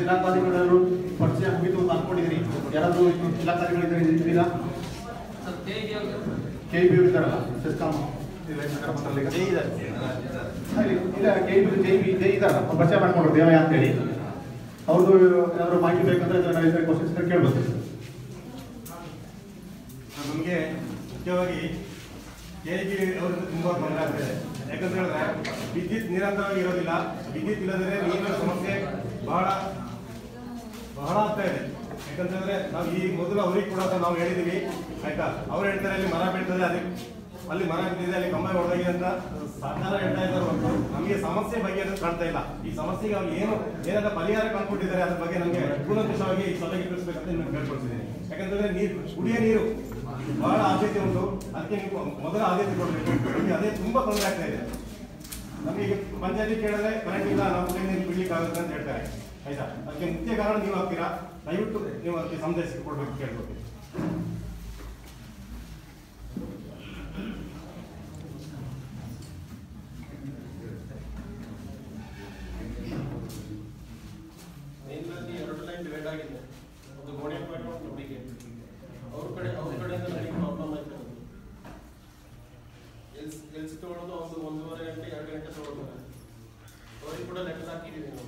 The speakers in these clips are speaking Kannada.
ಇಲಾಖಾಧಿಕಾರಿಗಳು ಪರಿಚಯ ಮುಗಿತು ಅಂತ ಅನ್ಕೊಂಡಿದ್ದೀನಿ. ಯಾರಾದರೂ ಇಲಾಖಾಧಿಕಾರಿಗಳು ಇದ್ದೀರಾ? KP ಇದ್ದಾರಲ್ಲ, ಸೆಸ್ಕಾಂ ಪರಿಚಯ ಮಾಡ್ಕೊಂಡ್ರು ದೇವಯ್ಯ ಅಂತೇಳಿ. ಅವ್ರದ್ದು ಏನಾದ್ರು ಮಾಹಿತಿ ಬೇಕಂದ್ರೆ ಕ್ವಶನ್ಸ್ ಕೇಳ್ಬೋದು. ನಮಗೆ ಮುಖ್ಯವಾಗಿ KP ಅವರಿಂದ ತುಂಬಾ ತೊಂದರೆ ಆಗ್ತಿದೆ. ಯಾಕಂತ ಹೇಳಿದ್ರೆ ವಿದ್ಯುತ್ ನಿರಂತರವಾಗಿ ಇರೋದಿಲ್ಲ. ವಿದ್ಯುತ್ ಇಲ್ಲದ್ರೆ ನೀರಿನ ಸಮಸ್ಯೆ ಬಹಳ ಆಗ್ತಾ ಇದೆ. ಯಾಕಂತ ಹೇಳಿದ್ರೆ ನಾವು ಈ ಮೊದಲು ಅವ್ರಿಗೆ ಕೂಡ ನಾವು ಹೇಳಿದೀವಿ ಆಯ್ತಾ. ಅವ್ರು ಹೇಳ್ತಾರೆ ಅಲ್ಲಿ ಮರ ಬೀಳ್ತದೆ, ಅಲ್ಲಿ ಮರ ಬಿದ್ದಿದೆ, ಅಲ್ಲಿ ಕಂಬ ಹೊಡೆದಾಗಿದೆ ಅಂತ ಸರ್ಕಾರ ಹೇಳ್ತಾ ಇದ್ದಾರೆ ಹೊರತು ನಮಗೆ ಸಮಸ್ಯೆ ಬಗ್ಗೆ ಅದನ್ನು ಕಾಣ್ತಾ ಇಲ್ಲ. ಈ ಸಮಸ್ಯೆಗೆ ಅವ್ರು ಏನೆಲ್ಲ ಪರಿಹಾರ ಕಂಡುಕೊಂಡಿದ್ದಾರೆ ಅದ್ರ ಬಗ್ಗೆ ನಮಗೆ ಕೂಲಂಕಷವಾಗಿ ಈ ಸಭೆಗೆ ತಿಳಿಸಬೇಕಂತ ನಿಮಗೆ ಕೇಳ್ಕೊಳ್ತಿದ್ದೀನಿ. ಯಾಕಂತಂದ್ರೆ ಕುಡಿಯೋ ನೀರು ಬಹಳ ಆದ್ಯತೆ ಉಂಟು, ಅದಕ್ಕೆ ನೀವು ಮೊದಲ ಆದ್ಯತೆ ಕೊಡಬೇಕು. ನಮಗೆ ಅದೇ ತುಂಬಾ ತೊಂದರೆ ಆಗ್ತಾ ಇದೆ. ನಮಗೆ ಪಂಚಾಯತಿ ಕೇಳಿದ್ರೆ ಕರೆಂಟ್ ಇಲ್ಲ, ನಾವು ನೀರು ಬಿಡ್ಲಿಕ್ಕೆ ಆಗುತ್ತೆ ಅಂತ ಹೇಳ್ತಾರೆ ಆಯ್ತಾ. ಅದಕ್ಕೆ ಮುಖ್ಯ ಕಾರಣ ನೀವು ಆಗ್ತೀರಾ, ದಯವಿಟ್ಟು ನೀವು ಅದಕ್ಕೆ ಸಂದೇಶ ಕೊಡ್ಬೇಕು ಕೇಳ್ಬೋದು. ಎರಡು ಲೈನ್ ಡಿವೈಡ್ ಆಗಿದೆ. ಒಂದು ಗೋಡೆ ನುಡಿಗೆ ಅವ್ರ ಕಡೆಯಿಂದ ನನಗೆ ಪ್ರಾಬ್ಲಮ್ ಆಯ್ತು. ಎಲ್ಸಿ ತಗೊಳ್ಳೋದು ಒಂದು 1.5 ಗಂಟೆ 2 ಗಂಟೆ ತಗೊಳ್ತಾರೆ. ಅವ್ರಿಗೆ ಕೂಡ ಲೆಕ್ಕ ಹಾಕಿದ್ದೀವಿ ನಾವು.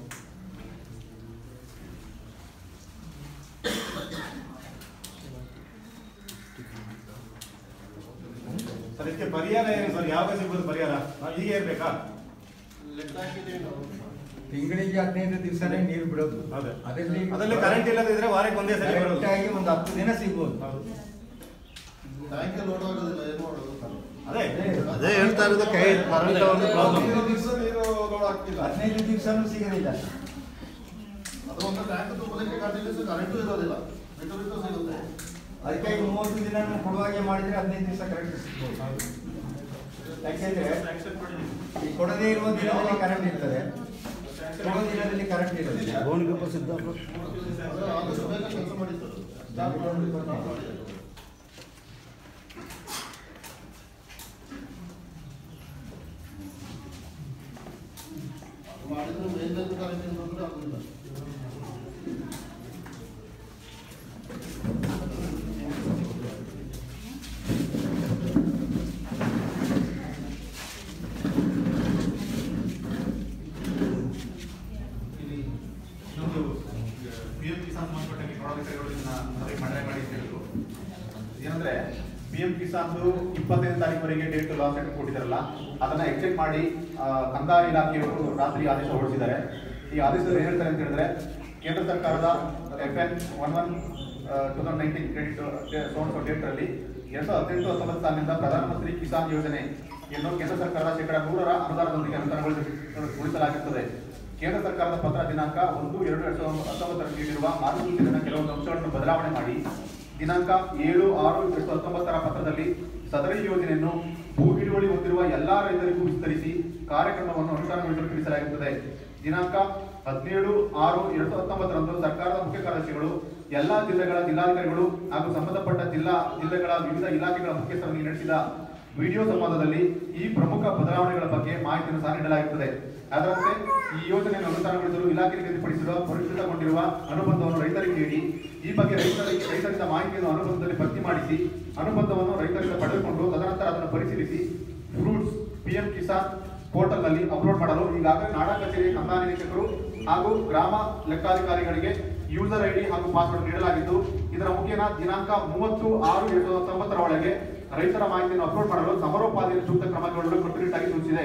ಸರ್ ಇದಕ್ಕೆ ಪರಿಹಾರ ಏನು ಸರ್? ಯಾವಾಗ ಸಿಗ್ಬೋದು ಪರಿಹಾರ? ನಾವು ಹೀಗೆ ಇರ್ಬೇಕಾ? ಲೆಕ್ಕ ಹಾಕಿದ್ದೀವಿ ನಾವು. ತಿಂಗಳಿಗೆ 15 ದಿವಸನೇ ನೀರು ಬಿಡೋದು. ಅದರಲ್ಲಿ ಕರೆಂಟ್ ಇಲ್ಲದಿದ್ರೆ ವಾರಕ್ಕೆ ಒಂದೇ ಸಲ ಬರೋದು. ಒಂದು 10 ದಿನ ಸಿಗ್ಬೋದು. ಟ್ಯಾಂಕ್ ಲೋಡ್ ಆಗೋದಿಲ್ಲ, ಏನು ಮಾಡೋದು? ಅದೇ ಹೇಳ್ತಾ ಇರೋದು. 15 ದಿವಸ ನೀರು ಲೋಡ್ ಆಗ್ತಿಲ್ಲ, 15 ದಿವಸನೂ ಸಿಗೋದಿಲ್ಲ. ಅದು ಒಂದು ಟ್ಯಾಂಕ್ ತುಂಬಲಿಕ್ಕೆ ಕಂಟಿನ್ಯೂಸ್ ಕರೆಂಟು ಇರೋದಿಲ್ಲ, ಬಿಟ್ಟು ಸಿಗುತ್ತೆ. ಅದಕ್ಕೆ 30 ದಿನ ಕೊಡುವಾಗೆ ಮಾಡಿದ್ರೆ 15 ದಿವಸ ಕರೆಂಟ್ ಸಿಗ್ಬೋದು. ಯಾಕೆಂದ್ರೆ ಈ ಕೊಡದೇ ಇರುವ ದಿನದಲ್ಲಿ ಕರೆಂಟ್ ಇರ್ತದೆ, ಕೊಡೋ ದಿನದಲ್ಲಿ ಕರೆಂಟ್ ಇರೋದಿಲ್ಲ. ಕೆಲಸ ಮಾಡಿತ್ತು ಮಾಡಿದ್ರು ಮೇಲ್ಮೇಲೆ ಕರೆಂಟ್ ಇರೋದ್ರೆ ಆಗುದಿಲ್ಲ. ಏನಂದ್ರೆ PM ಕಿಸಾನ್ದು 25ನೇ ತಾರೀಕುವರೆಗೆ ಡೇಟ್ ಲಾಸ್ಟ್ ಡೇಟ್ ಕೊಟ್ಟಿದ್ದಾರಲ್ಲ, ಅದನ್ನ ಎಕ್ಸ್ಟೆಂಡ್ ಮಾಡಿ ಕಂದಾಯ ಇಲಾಖೆಯವರು ರಾತ್ರಿ ಆದೇಶ ಹೊರಡಿಸಿದ್ದಾರೆ. ಈ ಆದೇಶದಲ್ಲಿ ಏನ್ ಹೇಳ್ತಾರೆ ಅಂತ ಹೇಳಿದ್ರೆ, ಕೇಂದ್ರ ಸರ್ಕಾರದ FN 11/2019 ಕ್ರೆಡಿಟ್ ಡೇಟ್ ರಲ್ಲಿ 2018-19 ಸಾಲಿನಿಂದ ಪ್ರಧಾನಮಂತ್ರಿ ಕಿಸಾನ್ ಯೋಜನೆಯನ್ನು ಕೇಂದ್ರ ಸರ್ಕಾರದ ಶೇಕಡಾ 100ರ ಅನುದಾನದೊಂದಿಗೆ ಅನುಷ್ಠಾನಗೊಳಿಸಲಾಗುತ್ತದೆ. ಕೇಂದ್ರ ಸರ್ಕಾರದ ಪತ್ರ ದಿನಾಂಕ 1/2/2019 ನೀಡಿರುವ ಮಾರ್ಗಸೂಚಿಗಳ ಕೆಲವೊಂದು ಅಂಶಗಳನ್ನು ಬದಲಾವಣೆ ಮಾಡಿ ದಿನಾಂಕ 7/6/2019 ಪತ್ರದಲ್ಲಿ ಸದರಿ ಯೋಜನೆಯನ್ನು ಭೂ ಹಿಡುವಳಿ ಹೊಂದಿರುವ ಎಲ್ಲಾ ರೈತರಿಗೂ ವಿಸ್ತರಿಸಿ ಕಾರ್ಯಕ್ರಮವನ್ನು ಅನುಷ್ಠಾನಗೊಳಿಸಲು ತಿಳಿಸಲಾಗುತ್ತದೆ. ದಿನಾಂಕ 17/6/2019 ಸರ್ಕಾರದ ಮುಖ್ಯ ಕಾರ್ಯದರ್ಶಿಗಳು ಎಲ್ಲಾ ಜಿಲ್ಲೆಗಳ ಜಿಲ್ಲಾಧಿಕಾರಿಗಳು ಹಾಗೂ ಸಂಬಂಧಪಟ್ಟ ಜಿಲ್ಲೆಗಳ ವಿವಿಧ ಇಲಾಖೆಗಳ ಮುಖ್ಯಸ್ಥರೊಂದಿಗೆ ನಡೆಸಿದ ವಿಡಿಯೋ ಸಂವಾದದಲ್ಲಿ ಈ ಪ್ರಮುಖ ಬದಲಾವಣೆಗಳ ಬಗ್ಗೆ ಮಾಹಿತಿಯನ್ನು ಸಹ ನೀಡಲಾಗುತ್ತದೆ. ಅದರಂತೆ ಈ ಯೋಜನೆಯನ್ನು ಅನುಷ್ಠಾನಗೊಳಿಸಲು ಇಲಾಖೆ ನಿಗದಿಪಡಿಸಿರುವ ಪರಿಷ್ಕೃತಗೊಂಡಿರುವ ಅನುಬಂಧವನ್ನು ರೈತರಿಗೆ ನೀಡಿ ಈ ಬಗ್ಗೆ ರೈತರಿಂದ ಮಾಹಿತಿಯನ್ನು ಅನುಬಂಧದಲ್ಲಿ ಭರ್ತಿ ಮಾಡಿಸಿ ಅನುಬಂಧವನ್ನು ರೈತರಿಂದ ಪಡೆದುಕೊಂಡು ತದನಂತರ ಅದನ್ನು ಪರಿಶೀಲಿಸಿ ಫ್ರೂಟ್ಸ್ PM ಕಿಸಾನ್ ಪೋರ್ಟಲ್ ನಲ್ಲಿ ಅಪ್ಲೋಡ್ ಮಾಡಲು ಈಗಾಗಲೇ ನಾಡಾ ಕಚೇರಿ ಕಂದಾಯ ನಿರೀಕ್ಷಕರು ಹಾಗೂ ಗ್ರಾಮ ಲೆಕ್ಕಾಧಿಕಾರಿಗಳಿಗೆ ಯೂಸರ್ ID ಹಾಗೂ ಪಾಸ್ವರ್ಡ್ ನೀಡಲಾಗಿದ್ದು, ಇದರ ಮುಖೇನ ದಿನಾಂಕ 30/6/2019 ಒಳಗೆ ರೈತರ ಮಾಹಿತಿಯನ್ನು ಅಪ್ಲೋಡ್ ಮಾಡಲು ಸಮರೋಪಾದಿಯಲ್ಲಿ ಸೂಕ್ತ ಕ್ರಮಗಳನ್ನು ಕಟ್ಟುನಿಟ್ಟಾಗಿ ಸೂಚಿಸಿದೆ.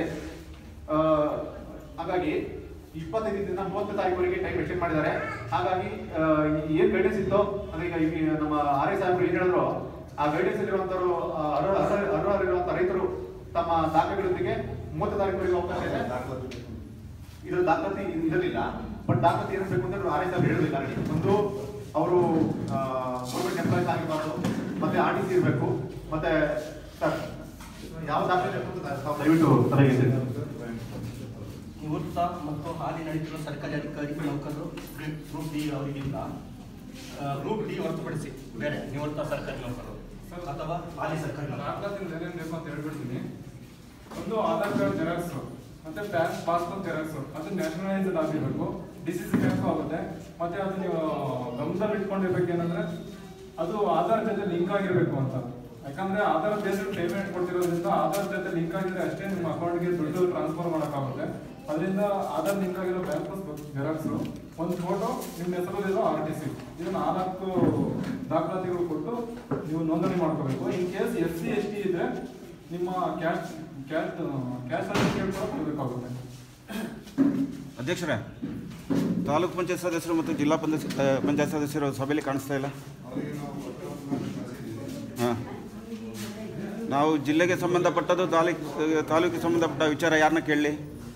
ಹಾಗಾಗಿ 25ರಿಂದ 30 ತಾರೀಕುವರೆಗೆ ಟೈಮ್ ಎಕ್ಸ್ಟೆಂಡ್ ಮಾಡಿದ್ದಾರೆ. ಹಾಗಾಗಿ ಏನ್ ಗೈಡೆನ್ಸ್ ಇತ್ತೋ ಅದೀಗ ನಮ್ಮ RI ಸಾಹೇಬರು ಏನ್ ಹೇಳಿದ್ರು, ಆ ಗೈಡೆನ್ಸ್ ಇರುವಂತರು ಅರ್ಹರಿರುವಂತಹ ರೈತರು ತಮ್ಮ ದಾಖಲೆಗಳೊಂದಿಗೆ 30 ತಾರೀಕುವರೆಗೆ ಅವಕಾಶ ಇದೆ. ಇದರ ದಾಖಲಾತಿ ಇರಲಿಲ್ಲ, ಬಟ್ ದಾಖಲಾತಿ ಏನು ಬೇಕು ಅಂತ RI ಸಾಹೇಬ್ ಹೇಳಲಿಲ್ಲ. ಒಂದು ಅವರು ಗೌರ್ಮೆಂಟ್ ಎಂಪ್ಲಾಯೀಸ್ ಆಗಿರಬಾರ್ದು, ಮತ್ತೆ RTC ಇರಬೇಕು, ಮತ್ತೆ ಯಾವ ದಾಖಲೆ ದಯವಿಟ್ಟು ತಲೆಗೆ ನಿವೃತ್ತ ಮತ್ತು ಹಾಲಿ ನಡೆಯುತ್ತಿರುವ ಸರ್ಕಾರಿ ಅಧಿಕಾರಿ ನೌಕರರು ಗ್ರೂಪ್ ಡಿ ಅವರಿಗಿಂತ ಗ್ರೂಪ್ ಡಿ ಹೊರತುಪಡಿಸಿ ಬೇರೆ ನಿವೃತ್ತ ಸರ್ಕಾರಿ ನೌಕರರು ಅಥವಾ ಹಾಲಿ ಸರ್ಕಾರಿ ದಾಖಲಾತಿಯಿಂದ ಏನೇನು ಬೇಕು ಅಂತ ಹೇಳ್ಬಿಡ್ತೀನಿ. ಒಂದು ಆಧಾರ್ ಕಾರ್ಡ್ ಜೆರಾಕ್ಸ್ ಮತ್ತೆ ಪಾಸ್ಪೋರ್ಟ್ ಜೆರಾಕ್ಸ್, ಅದು ನ್ಯಾಷನಲೈಸ್ಡ್ ಆಗಿರಬೇಕು, ಡಿಸಿಸಿ ಬ್ಯಾಂಕ್ ಆಗುತ್ತೆ. ಮತ್ತು ಅದು ನೀವು ಗಮನದಲ್ಲಿ ಇಟ್ಕೊಂಡಿರ್ಬೇಕೇನಂದರೆ ಅದು ಆಧಾರ್ ಜೊತೆ ಲಿಂಕ್ ಆಗಿರಬೇಕು ಅಂತ. ಯಾಕಂದರೆ ಆಧಾರ್ ಬೇಸ್ಡ್ ಪೇಮೆಂಟ್ ಕೊಡ್ತಿರೋದ್ರಿಂದ ಆಧಾರ್ ಜೊತೆ ಲಿಂಕ್ ಆಗಿದ್ರೆ ಅಷ್ಟೇ ನಿಮ್ಮ ಅಕೌಂಟ್ಗೆ ದುಡ್ಡು ಟ್ರಾನ್ಸ್ಫರ್ ಮಾಡೋಕ್ಕಾಗುತ್ತೆ. ಅದರಿಂದ ಆಧಾರ್ ಲಿಂಕ್ ಆಗಿರೋ ಬ್ಯಾಂಕ್ ಪಾಸ್ ಜೆರಾಕ್ಸು, ಒಂದು ಫೋಟೋ, ನಿಮ್ಮ ಹೆಸರಲ್ಲಿರೋ RTC, ಇದನ್ನು 4 ದಾಖಲಾತಿಗಳು ಕೊಟ್ಟು ನೀವು ನೋಂದಣಿ ಮಾಡ್ಕೋಬೇಕು. ಇನ್ ಕೇಸ್ SC ST ಇದ್ರೆ ನಿಮ್ಮ ಕ್ಯಾಶ್ ಸರ್ಟಿಫಿಕೇಟ್ ಕೂಡ ಕೊಡಬೇಕಾಗುತ್ತೆ. ಅಧ್ಯಕ್ಷರೇ, ತಾಲೂಕು ಪಂಚಾಯತ್ ಸದಸ್ಯರು ಮತ್ತು ಜಿಲ್ಲಾ ಪಂಚಾಯತ್ ಸದಸ್ಯರು ಸಭೆಯಲ್ಲಿ ಕಾಣಿಸ್ತಾ ಇಲ್ಲ. ಹಾಂ, ನಾವು ಜಿಲ್ಲೆಗೆ ಸಂಬಂಧಪಟ್ಟದ್ದು ತಾಲೂಕಿಗೆ ಸಂಬಂಧಪಟ್ಟ ವಿಚಾರ ಯಾರನ್ನ ಕೇಳಲಿ?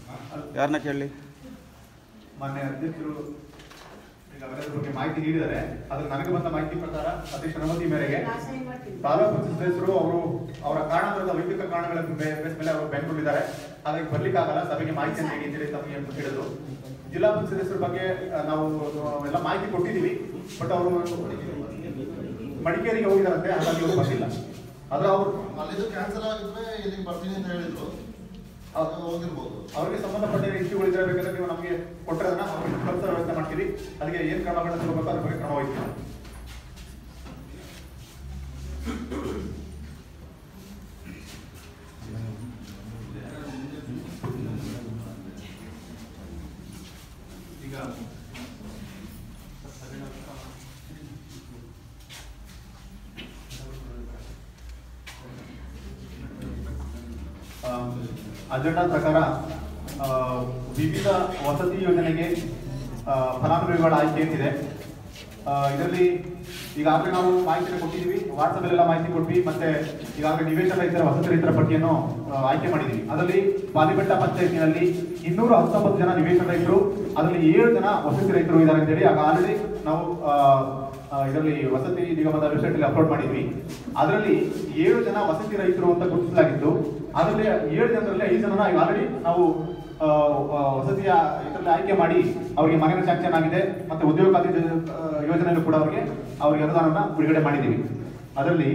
ಮಾನ್ಯ ಅಧ್ಯಕ್ಷರು ಈಗ ಅವೆಲ್ಲರ ಬಗ್ಗೆ ಮಾಹಿತಿ ನೀಡಿದ್ದಾರೆ. ಅದ್ರ ನನಗೆ ಬಂದ ಮಾಹಿತಿ ಪ್ರಕಾರ ಅಧ್ಯಕ್ಷರ ಅನುಮತಿ ಮೇರೆಗೆ ತಾಲೂಕು ಪಂಚಾಯತ್ ಸದಸ್ಯರು ಅವರ ಕಾರಣಾಂತರದ ವೈಯಕ್ತಿಕ ಕಾರಣಗಳ ಬೇಸ್ ಮೇಲೆ ಅವರು ಬೆಂಗಳೂರಿದ್ದಾರೆ, ಹಾಗಾಗಿ ಬರ್ಲಿಕ್ಕಾಗಲ್ಲ, ಸಭೆಗೆ ಮಾಹಿತಿಯನ್ನು ನೀಡಿ ಅಂತೇಳಿ ತಮಗೆ ಹೇಳಿದ್ರು. ಜಿಲ್ಲಾ ಪಂಚಾಯತ್ ಸದಸ್ಯರ ಬಗ್ಗೆ ನಾವು ಎಲ್ಲ ಮಾಹಿತಿ ಕೊಟ್ಟಿದ್ದೀವಿ, ಬಟ್ ಅವರು ಮಡಿಕೇರಿಗೆ ಹೋಗಿದಾರಂತೆ, ಹಾಗಾಗಿ ಅವರು ಬಂದಿಲ್ಲ. ಆದ್ರೆ ಅವರು ಅಲ್ಲಿದ್ದು ಕ್ಯಾನ್ಸಲ್ ಆಗಿದ್ರೆ ಇಲ್ಲಿಗೆ ಬರ್ತೀನಿ ಅಂತ ಹೇಳಿದ್ರು, ಹೋಗಿರ್ಬೋದು. ಅವರಿಗೆ ಸಂಬಂಧಪಟ್ಟ ಇಶ್ಯೂಗಳು ಇದ್ರೆ ಬೇಕಾದ್ರೆ ನೀವು ನಮಗೆ ಕೊಟ್ಟರೆ ಅದನ್ನ ಅವ್ರಿಗೆ ಕಳಿಸೋ ವ್ಯವಸ್ಥೆ ಮಾಡ್ತೀವಿ. ಅದಕ್ಕೆ ಏನು ಕ್ರಮಗಳನ್ನು ತಗೋಬೇಕು ಅದ್ರ ಬಗ್ಗೆ ಕ್ರಮ ವಹಿಸ್ತೀವಿ. ಈಗ ಅಜೆಂಡಾ ಪ್ರಕಾರ ವಿವಿಧ ವಸತಿ ಯೋಜನೆಗೆ ಫಲಾನುಭವಿಗಳ ಆಯ್ಕೆ ಏನಿದೆ, ಇದರಲ್ಲಿ ಈಗಾಗಲೇ ನಾವು ಮಾಹಿತಿಯನ್ನು ಕೊಟ್ಟಿದ್ದೀವಿ, ವಾಟ್ಸಪ್ಪಲ್ಲೆಲ್ಲ ಮಾಹಿತಿ ಕೊಟ್ವಿ. ಮತ್ತೆ ಈಗಾಗಲೇ ನಿವೇಶನ ರಹಿತರ ವಸತಿ ರಹಿತರ ಪಟ್ಟಿಯನ್ನು ಆಯ್ಕೆ ಮಾಡಿದ್ದೀವಿ. ಅದರಲ್ಲಿ ಪಾಲಿಬೆಟ್ಟ ಪಂಚಾಯತಿನಲ್ಲಿ 219 ಜನ ನಿವೇಶನ ರಹಿತರು, ಅದರಲ್ಲಿ 7 ಜನ ವಸತಿ ರಹಿತರು ಇದ್ದಾರೆ ಅಂತೇಳಿ ಆಗ ಆಲ್ರೆಡಿ ನಾವು ಇದರಲ್ಲಿ ವಸತಿ ನಿಗಮದ ವೆಬ್ಸೈಟ್ ಅಲ್ಲಿ ಅಪ್ಲೋಡ್ ಮಾಡಿದ್ವಿ. ಅದರಲ್ಲಿ 7 ಜನ ವಸತಿ ರಹಿತರು ಅಂತ ಗುರುತಿಸಲಾಗಿತ್ತು. ಅದರಲ್ಲಿ 7 ಜನರಲ್ಲಿ 5 ಜನ ಆಲ್ರೆಡಿ ನಾವು ವಸತಿಯ ಇದರಲ್ಲಿ ಆಯ್ಕೆ ಮಾಡಿ ಅವರಿಗೆ ಮನೆಯ ಸ್ಯಾಂಕ್ಷನ್ ಆಗಿದೆ. ಮತ್ತೆ ಉದ್ಯೋಗ ಖಾತೆ ಯೋಜನೆಯಲ್ಲೂ ಕೂಡ ಅವರಿಗೆ ಅನುದಾನನ ಬಿಡುಗಡೆ ಮಾಡಿದ್ದೀವಿ. ಅದರಲ್ಲಿ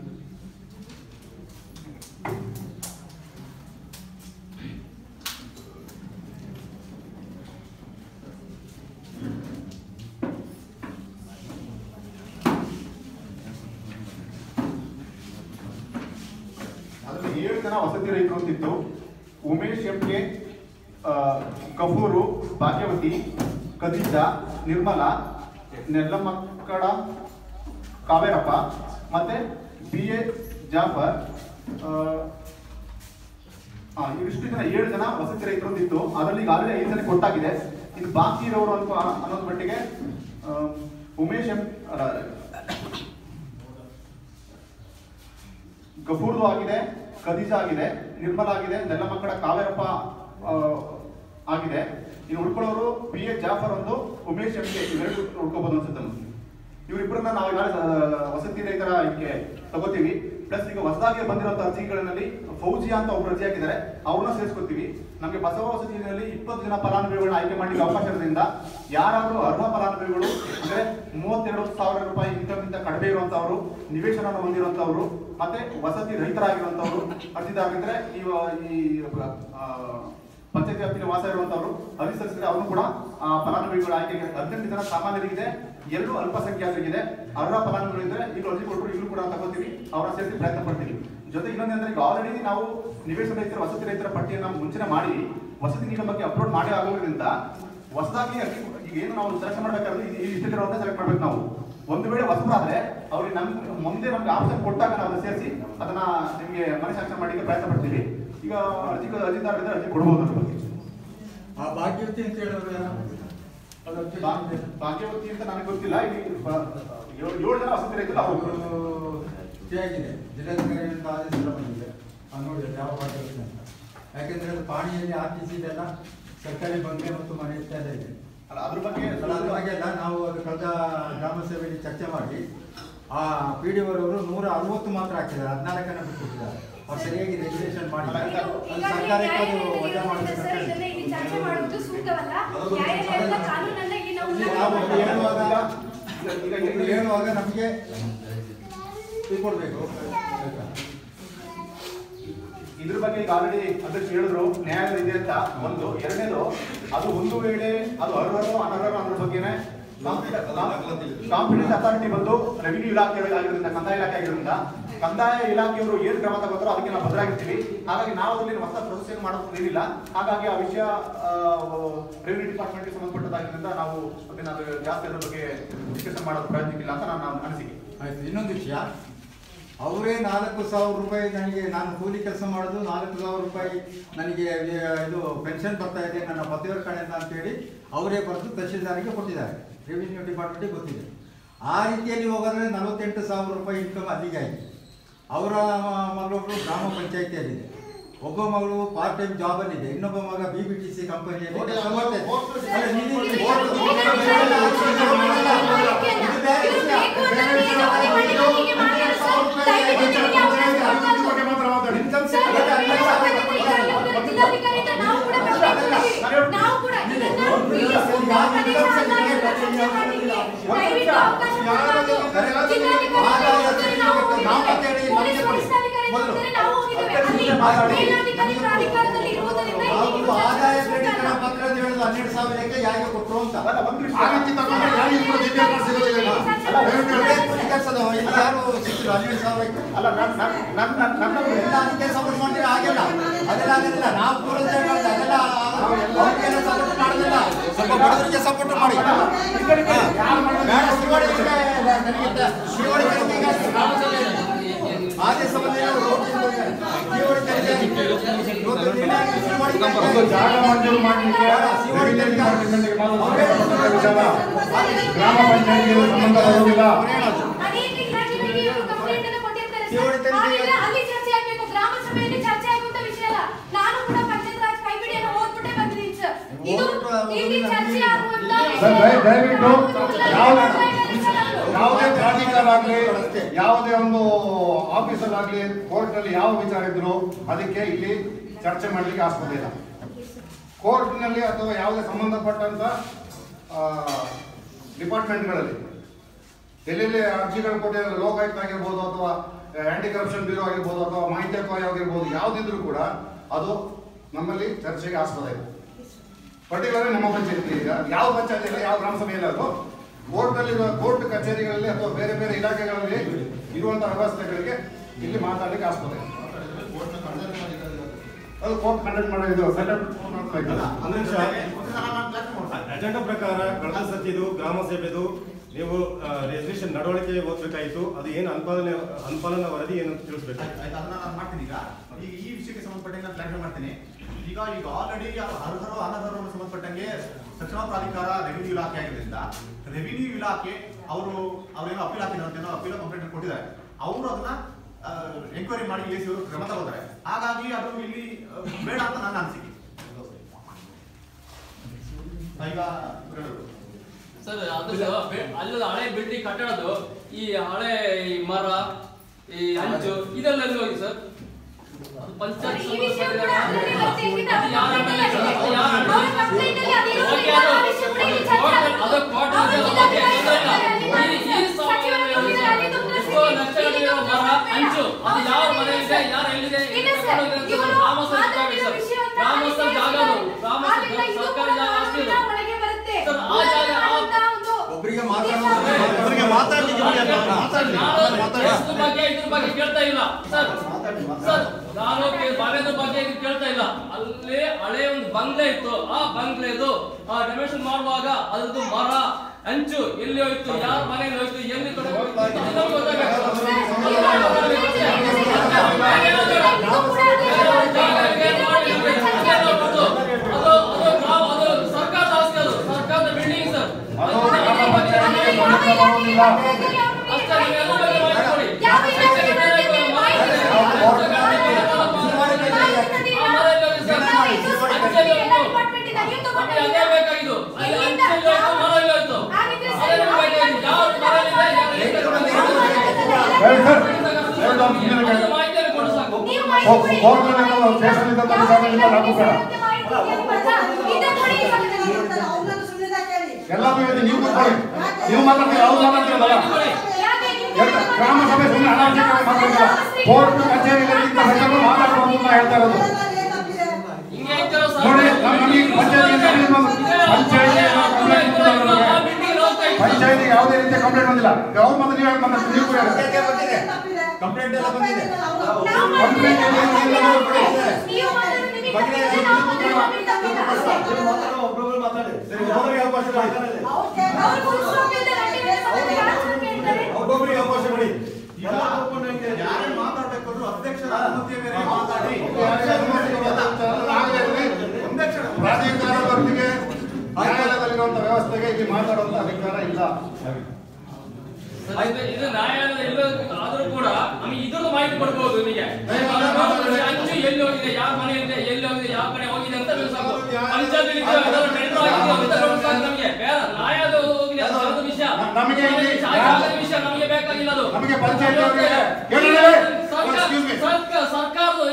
ಅದರಲ್ಲಿ 7 ಜನ ವಸತಿ ರಹಿತರು ಅಂತಿತ್ತು. ಉಮೇಶ್ ಎಂಕೆ, ಕಪೂರು, ಭಾಗ್ಯವತಿ, ಖದೀಜಾ, ನಿರ್ಮಲಾ, ನೆಲ್ಲಮಕ್ಕಡ, ಕಾವೇರಪ್ಪ ಮತ್ತೆ BA ಜಾಫರ್, ಇಷ್ಟು ಜನ 7 ಜನ ವಸತಿ ರೈತರು ಅಂತಿತ್ತು. ಅದರಲ್ಲಿ ಈಗ ಆಲ್ರೆಡಿ 5 ಜನ ಕೊಟ್ಟಾಗಿದೆ. ಇದು ಬಾಕಿ ಇರೋರು ಅನ್ನೋದ್ರ ಮಟ್ಟಿಗೆ ಉಮೇಶ್ ಗಫೂರ್ದು ಆಗಿದೆ, ಖದೀಜಾ ಆಗಿದೆ, ನಿರ್ಮಲಾ ಆಗಿದೆ, ನೆಲ್ಲಮಕ್ಕಡ ಕಾವೇರಪ್ಪ ಆಗಿದೆ. ಇನ್ನು ಉಳ್ಕೊಳ್ಳೋರು BA ಜಾಫರ್ ಒಂದು, ಉಮೇಶ್ ಎಂಕೆ, ಇವೆರಡು ಉಳ್ಕೋಬಹುದು ಅನ್ಸುತ್ತೆ. ಇವರಿಬ್ಬರನ್ನ ನಾವು ಈಗಾಗಲೇ ವಸತಿ ರೈತರ ಇದಕ್ಕೆ ತಗೋತೀವಿ. ಪ್ಲಸ್ ಈಗ ಹೊಸದಾಗಿ ಬಂದಿರುವಂತ ಅರ್ಜಿಗಳಲ್ಲಿ ಫೌಜಿಯಾ ಅಂತ ಒಬ್ರು ಅರ್ಜಿ ಹಾಕಿದ್ದಾರೆ, ಅವ್ರನ್ನ ಸೇರಿಸ್ಕೊತೀವಿ. ನಮಗೆ ಬಸವ ವಸತಿಯಲ್ಲಿ 20 ಜನ ಫಲಾನುಭವಿಗಳನ್ನ ಆಯ್ಕೆ ಮಾಡಲಿಕ್ಕೆ ಅವಕಾಶ ಇರೋದ್ರಿಂದ ಯಾರಾದ್ರೂ ಅರ್ಹ ಫಲಾನುಭವಿಗಳು ಅಂದ್ರೆ 32,000 ರೂಪಾಯಿ ಇನ್ಕಮ್ಗಿಂತ ಕಡಿಮೆ ಇರುವಂತವ್ರು, ನಿವೇಶನ ಹೊಂದಿರುವಂತವ್ರು, ಮತ್ತೆ ವಸತಿ ರಹಿತರಾಗಿರುವಂತವ್ರು ಅರ್ಜಿದಾರರಿದ್ರೆ ಈ ಪಂಚಾಯತಿ ವ್ಯಾಪ್ತಿಯಲ್ಲಿ ವಾಸ ಇರುವಂತವ್ರು ಅರ್ಜಿ ಸಲ್ಲಿಸಿದ್ರೆ ಅವರು ಕೂಡ ಫಲಾನುಭವಿಗಳ ಆಯ್ಕೆಗೆ 18 ಜನ ಸಾಮಾನ್ಯರಿಗಿದೆ, 2 ಅಲ್ಪಸಂಖ್ಯಾತರಿಗಿದೆ. ಅರ್ಹ ಫಲಾನುಭವಿಗಳಿದ್ರೆ ಈಗ ಅರ್ಜಿ ಕೊಟ್ಟರು ಈಗಲೂ ಕೂಡ ತಗೋತೀವಿ, ಅವರನ್ನ ಸೇರಿಸಿ ಪ್ರಯತ್ನ ಪಡ್ತೀವಿ. ಜೊತೆ ಇನ್ನೊಂದಂದ್ರೆ ಈಗ ಆಲ್ರೆಡಿ ನಾವು ನಿವೇಶನ ರೈತರ ವಸತಿ ರೈತರ ಪಟ್ಟಿಯನ್ನು ಮುಂಚೆನೆ ಮಾಡಿ ವಸತಿ ನಿಗಮಕ್ಕೆ ಅಪ್ಲೋಡ್ ಮಾಡಿ ಆಗೋದ್ರಿಂದ ಹೊಸದಾಗಿ ಈಗ ಏನು ನಾವು ಸೆಲೆಕ್ಟ್ ಮಾಡಬೇಕಾದ್ರೆ ಇಷ್ಟಲ್ಲಿರೋದನ್ನ ಸೆಲೆಕ್ಟ್ ಮಾಡ್ಬೇಕು. ನಾವು ಒಂದು ವೇಳೆ ಹೊಸಬರಾದ್ರೆ ಅವ್ರಿಗೆ ಮುಂದೆ ನಮ್ಗೆ ಆಪ್ಷನ್ ಕೊಟ್ಟಾಗ ನಾವು ಸೇರಿಸಿ ಅದನ್ನ ನಿಮಗೆ ಮನೆ ಸ್ಯಾಂಕ್ಷನ್ ಮಾಡಲಿಕ್ಕೆ ಪ್ರಯತ್ನ ಪಡ್ತೀವಿ. ಈಗ ಅರ್ಜಿದಾರರಿಂದ ಅರ್ಜಿ ಕೊಡಬಹುದು ಅದ್ರ ಬಗ್ಗೆ. ಭಾಗ್ಯವತಿ ಅಂತ ಹೇಳೋರು ಭಾಗ್ಯವತಿ ಅಂತ ನನಗೆ ಗೊತ್ತಿಲ್ಲ. ಇಲ್ಲಿ 7 ಜನ ವಸತಿ ರೈತರು ಅವರು ಆಗಿದೆ, ಜಿಲ್ಲಾಧಿಕಾರಿಯಿಂದ ಆದೇಶ ಬಂದಿದೆ. ನೋಡಿ ಯಾವ ಭಾಗ್ಯವತಿ ಅಂತ, ಯಾಕೆಂದ್ರೆ ಅದು ಪಾಣಿಯಲ್ಲಿ RTC ಸರ್ಕಾರಿ ಬಂಗಲೆ ಮತ್ತು ಮನೆ ಇತ್ಯಾದಿ ಇದೆ. ಅದ್ರ ಬಗ್ಗೆ ಎಲ್ಲ ನಾವು ಅದು ಕಳೆದ ಗ್ರಾಮ ಸಭೆಯಲ್ಲಿ ಚರ್ಚೆ ಮಾಡಿ ಆ PDO ಅವರು 160 ಮಾತ್ರ ಹಾಕಿದ್ದಾರೆ, 14 ಬಿಟ್ಕೊಟ್ಟಿದ್ದಾರೆ. ಅವ್ರು ಸರಿಯಾಗಿ ರೆಗ್ಯುಲೇಷನ್ ಮಾಡಿದ್ದಾರೆ. ಸರ್ಕಾರಕ್ಕೆ ಅದು ವಜಾ ಮಾಡಬೇಕು. ಹೇಳುವಾಗ ನಮಗೆ ಕೊಡಬೇಕು. ಇದ್ರ ಬಗ್ಗೆ ಈಗ ಆಲ್ರೆಡಿ ಅಧ್ಯಕ್ಷ ಹೇಳಿದ್ರು ನ್ಯಾಯಾಲಯ ಇದೆ ಅಂತ. ಒಂದು ಎರಡನೇದು, ಅದು ಒಂದು ವೇಳೆ ಅದು ಅರ್ಹರು ಅನರ್ಹರು ಅನ್ನೋದ್ರ ಬಗ್ಗೆನೇ ಕಾಂಪಿಟೆಂಟ್ ಅಥಾರಿಟಿ ಬಂದು ರೆವಿನ್ಯೂ ಇಲಾಖೆ ಆಗಿರೋದ್ರಿಂದ, ಕಂದಾಯ ಇಲಾಖೆ ಆಗಿರೋದ್ರಿಂದ ಕಂದಾಯ ಇಲಾಖೆಯವರು ಏನು ಕ್ರಮ ತಗೋತಾರೋ ಅದಕ್ಕೆ ನಾವು ಬದಲಾಗಿರ್ತೀವಿ. ಹಾಗಾಗಿ ನಾವು ಅದರಲ್ಲಿ ಹೊಸ ಪ್ರೊಸೆಸ್ ಮಾಡೋದು ಏನಿಲ್ಲ. ಹಾಗಾಗಿ ಆ ವಿಷಯ ರೆವಿನ್ಯೂ ಡಿಪಾರ್ಟ್ಮೆಂಟ್ಗೆ ಸಂಬಂಧಪಟ್ಟದಾಗಿದ್ದರಿಂದ ನಾವು ಅದನ್ನ ಜಾಸ್ತಿ ಅದ್ರ ಬಗ್ಗೆ ಡಿಸ್ಕಷನ್ ಮಾಡೋದು ಪ್ರಯತ್ನ ಇಲ್ಲ ಅಂತ ನನ್ನ ಅನಿಸಿಕೆ. ಆಯ್ತು. ಇನ್ನೊಂದು ವಿಷಯ, ಅವರೇ 4,000 ರೂಪಾಯಿ ನನಗೆ, ನಾನು ಕೂಲಿ ಕೆಲಸ ಮಾಡೋದು 4,000 ರೂಪಾಯಿ ನನಗೆ ಇದು ಪೆನ್ಷನ್ ಬರ್ತಾ ಇದೆ ನನ್ನ ಪತಿಯವರ ಕಡೆಯಿಂದ ಅಂತೇಳಿ ಅವರೇ ಬರೆದು ತಹಶೀಲ್ದಾರಿಗೆ ಕೊಟ್ಟಿದ್ದಾರೆ. ರೆವಿನ್ಯೂ ಡಿಪಾರ್ಟ್ಮೆಂಟಿಗೆ ಗೊತ್ತಿದೆ. ಆ ರೀತಿಯಲ್ಲಿ ಹೋಗೋದ್ರೆ 48,000 ರೂಪಾಯಿ ಇನ್ಕಮ್ ಅಲ್ಲಿಗೆ ಆಯಿತು. ಅವರ ಮಗಳೊಬ್ಬರು ಗ್ರಾಮ ಪಂಚಾಯಿತಿಯಲ್ಲಿದೆ, ಒಬ್ಬ ಮಗಳು ಪಾರ್ಟ್ ಟೈಮ್ ಜಾಬಲ್ಲಿದೆ, ಇನ್ನೊಬ್ಬ ಮಗ BBTC ಕಂಪನಿಯಲ್ಲಿ ಕೆಲಸ ಮಾಡ್ತಾ ಇದೆ. ಆದಾಯ ಕ್ರೆಡಿಟ್ ಪತ್ರ 12,000 ಯಾರಿಗೆ ಕೊಟ್ಟರು ಅಂತ ಯಾರು ಸಿಕ್ಕಿದ್ರು 12,000 ಅಲ್ಲ. ಅದಕ್ಕೆ ಸಪೋರ್ಟ್ ಮಾಡಿದ್ರೆ ಆಗಿಲ್ಲ, ಅದೆಲ್ಲ ಆಗೋದಿಲ್ಲ. ನಾವು ಅದೆಲ್ಲ ಅವ್ರಿಗೆಲ್ಲ ಸಪೋರ್ಟ್ ಮಾಡೋದಿಲ್ಲ. ಸ್ವಲ್ಪ ಬಡವರಿಗೆ ಸಪೋರ್ಟ್ ಮಾಡಿ. ಆದೇಶ ಜಾಗ ಮಂಜೂರು ಮಾಡಲಿಕ್ಕೆ ಗ್ರಾಮ ಪಂಚಾಯತಿಗೆ ಸಂಬಂಧ ಬರುವುದಿಲ್ಲ. ದಯವಿಟ್ಟು ಯಾವುದೇ ಪ್ರಾಧಿಕಾರ ಆಗಲಿ, ಯಾವುದೇ ಒಂದು ಆಫೀಸಲ್ಲಾಗಲಿ, ಕೋರ್ಟ್ನಲ್ಲಿ ಯಾವ ವಿಚಾರ ಇದ್ರು ಅದಕ್ಕೆ ಇಲ್ಲಿ ಚರ್ಚೆ ಮಾಡಲಿಕ್ಕೆ ಆಸ್ಪದ ಇಲ್ಲ. ಕೋರ್ಟ್ನಲ್ಲಿ ಅಥವಾ ಯಾವುದೇ ಸಂಬಂಧಪಟ್ಟಂತ ಡಿಪಾರ್ಟ್ಮೆಂಟ್ಗಳಲ್ಲಿ ಎಲ್ಲೆಲ್ಲಿ ಅರ್ಜಿಗಳು ಕೊಟ್ಟಿದ್ದಾರೆ, ಲೋಕಾಯುಕ್ತ ಆಗಿರ್ಬೋದು ಅಥವಾ ಆಂಟಿ ಕರಪ್ಷನ್ ಬ್ಯೂರೋ ಆಗಿರ್ಬೋದು ಅಥವಾ ಮಾಹಿತಿ ಆಯೋಗ ಆಗಿರ್ಬೋದು, ಯಾವುದಿದ್ರು ಕೂಡ ಅದು ನಮ್ಮಲ್ಲಿ ಚರ್ಚೆಗೆ ಆಸ್ಪದ ಇದೆ. ಪರ್ಟಿಕ್ಯುಲರ್ ನಮ್ಮ ಪಂಚಾಯತಿ, ಯಾವ ಪಂಚಾಯತಿಯಲ್ಲಿ ಯಾವ ಗ್ರಾಮ ಸಭೆಯಲ್ಲಿ ಅದು ಕೋರ್ಟ್ ಕಚೇರಿಗಳಲ್ಲಿ ಅಥವಾ ಬೇರೆ ಬೇರೆ ಇಲಾಖೆಗಳಲ್ಲಿ ಇರುವಂತಹ ವ್ಯವಸ್ಥೆಗಳಿಗೆ ಇಲ್ಲಿ ಮಾತಾಡಲಿಕ್ಕೆ ಆಸ್ಪದ ಇದೆ. ಅದು ಕೋರ್ಟ್ ಕಂಡಕ್ಟ್ ಮಾಡಿದ್ದು ಅಜೆಂಡಾ ಪ್ರಕಾರ ಕಳೆದ ಸತಿದು ಗ್ರಾಮ ಸಭೆದು ನೀವು ರೆಸಲ್ಯೂಷನ್ ನಡವಳಿಕೆ ಓದಬೇಕಾಯಿತು. ಅದು ಏನು ಅನುಪಾಲನ ವರದಿ ಏನು ತಿಳಿಸ್ಬೇಕು. ಅದನ್ನ ನಾನು ಮಾಡ್ತೀನಿ. ಈಗ ಈ ವಿಷಯಕ್ಕೆ ಸಂಬಂಧಪಟ್ಟಂಗೆ ನಾನು ಕ್ಲಾರಿಫೈ ಮಾಡ್ತೀನಿ. ಈಗ ಆಲ್ರೆಡಿ ಅರ್ಹರು ಅನರ್ಹರು ಸಂಬಂಧಪಟ್ಟಂಗೆ ಸಕ್ಷಮ ಪ್ರಾಧಿಕಾರ ರೆವಿನ್ಯೂ ಇಲಾಖೆ ಆಗಿರೋದ್ರಿಂದ ರೆವಿನ್ಯೂ ಇಲಾಖೆ ಅವರೇನೋ ಅಪೀಲ್ ಹಾಕಿದಂತೇನೋ ಅಪೀಲ್ ಕಂಪ್ಲೇಂಟ್ ಕೊಟ್ಟಿದ್ದಾರೆ. ಅವರು ಅದನ್ನ ಎಂಕ್ವೈರಿ ಮಾಡಿ ಇವರು ಕ್ರಮ ತಗೋತಾರೆ. ಹಾಗಾಗಿ ಅದು ಇಲ್ಲಿ ಬೇಡ ಅಂತ ನನ್ನ ಅನಿಸಿಕೆ. ಈಗ ಸರ್, ಅದು ಅಲ್ಲಿ ಹಳೆ ಬಿಲ್ಡಿಂಗ್ ಕಟ್ಟಡದು ಈ ಹಳೆ ಮರ, ಈ ಹಂಚು ಇದೆಲ್ಲ ಎಲ್ಲಿ ಹೋಗಿ ಸರ್? ಪಂಚಾಯತ್ ಹಂಚು ಅದು ಯಾವ ಮನೆ ಇದೆ, ಯಾರು ಎಲ್ಲಿದೆ, ಗ್ರಾಮಸ್ಥರ ಜಾಗ, ಸರ್ಕಾರಿ ಜಾಗ ಆಸ್ತಿ ಸರ್. ಆ ಜಾಗ ಒಬ್ಬರಿಗೆ ಬಗ್ಗೆ ಇದ್ರ ಬಗ್ಗೆ ಕೇಳ್ತಾ ಇಲ್ಲ ಸರ್. ಸರ್, ನಾನು ಬಾಳೆದ ಬಗ್ಗೆ ಇದು ಕೇಳ್ತಾ ಇಲ್ಲ. ಅಲ್ಲಿ ಹಳೆ ಒಂದು ಬಂಗ್ಲೆ ಇತ್ತು, ಆ ಬಂಗ್ಲೆದು ಡೆಮೋಲೇಷನ್ ಮಾಡುವಾಗ ಅದ್ರದ್ದು ಮರ ಹಂಚು ಎಲ್ಲಿ ಹೋಯ್ತು, ಯಾರ ಮನೆಯಲ್ಲಿ ಹೋಯ್ತು, ಎಲ್ಲಿ ಕಡೆ ಸರ್ಕಾರದ ಆಸ್ತಿ, ಅದು ಸರ್ಕಾರದ ಬಿಲ್ಡಿಂಗ್ ಸರ್. ಎಲ್ಲರೂ ನೀವು ಮಾತಾಡ್ತೀವಿ, ಅವ್ರು ಮಾತಾಡ್ತೀರಲ್ಲ. ಗ್ರಾಮ ಸಭೆ ಸುಮ್ಮನೆ ಅನಾವಶ್ಯಕವಾಗಿ ಮಾತಾಡ್ತಾರೆ. ಕೋರ್ಟ್ ಕಚೇರಿಯಲ್ಲಿ ಹೆಸರು ಮಾತಾಡಬಹುದು ಅಂತ ಹೇಳ್ತಾ ಇರೋದು. ನೋಡಿ ನಮಗೆ ಪಂಚಾಯತಿಗೆ ಯಾವುದೇ ರೀತಿಯ ಕಂಪ್ಲೇಂಟ್ ಬಂದಿಲ್ಲ. ಯಾವ್ದು ಬಂದು ನೀವು ಕಂಪ್ಲೇಂಟ್ ಎಲ್ಲ ಬಂದಿದೆ. ಒಬ್ಬೊಬ್ಬರಿಗೆ ಅವಕಾಶ ಕೊಡಿ. ಯಾರೇ ಮಾತಾಡಬೇಕಾದ್ರೂ ಅಧ್ಯಕ್ಷರ ಅನುಮತಿಯ ಮೇರೆಗೆ ಮಾತಾಡಿ. ಪ್ರಾಧಿಕಾರದೊಂದಿಗೆ ನ್ಯಾಯಾಲಯದಲ್ಲಿರುವಂತಹ ವ್ಯವಸ್ಥೆಗೆ ಇಲ್ಲಿ ಮಾತಾಡುವಂತ ಅಧಿಕಾರ ಇಲ್ಲ. ಇದು ನ್ಯಾಯಾಲಯ ಇಲ್ಲ ಆದ್ರೂ ಕೂಡ ನಮಗೆ ಇದ್ರದ್ದು ಮಾಹಿತಿ ಕೊಡ್ಬೋದು. ನಿಮಗೆ ಅಂಚು ಎಲ್ಲಿ ಹೋಗಿದೆ, ಯಾವ ಮನೆ ಇದೆ, ಎಲ್ಲಿ ಹೋಗಿದೆ, ಯಾವ ಕಡೆ ಹೋಗಿದೆ ಅಂತ ಪಂಚಾಯತ್ ನಮಗೆ ಬೇಡ. ನ್ಯಾಯಾಲಯ ಹೋಗಿದೆ ಅದರ ವಿಷಯ, ನಮಗೆ ಬೇಕಾಗಿಲ್ಲ. ಅದು ನಮಗೆ ಪಂಚಾಯತ್ ಸರ್ಕಾರದ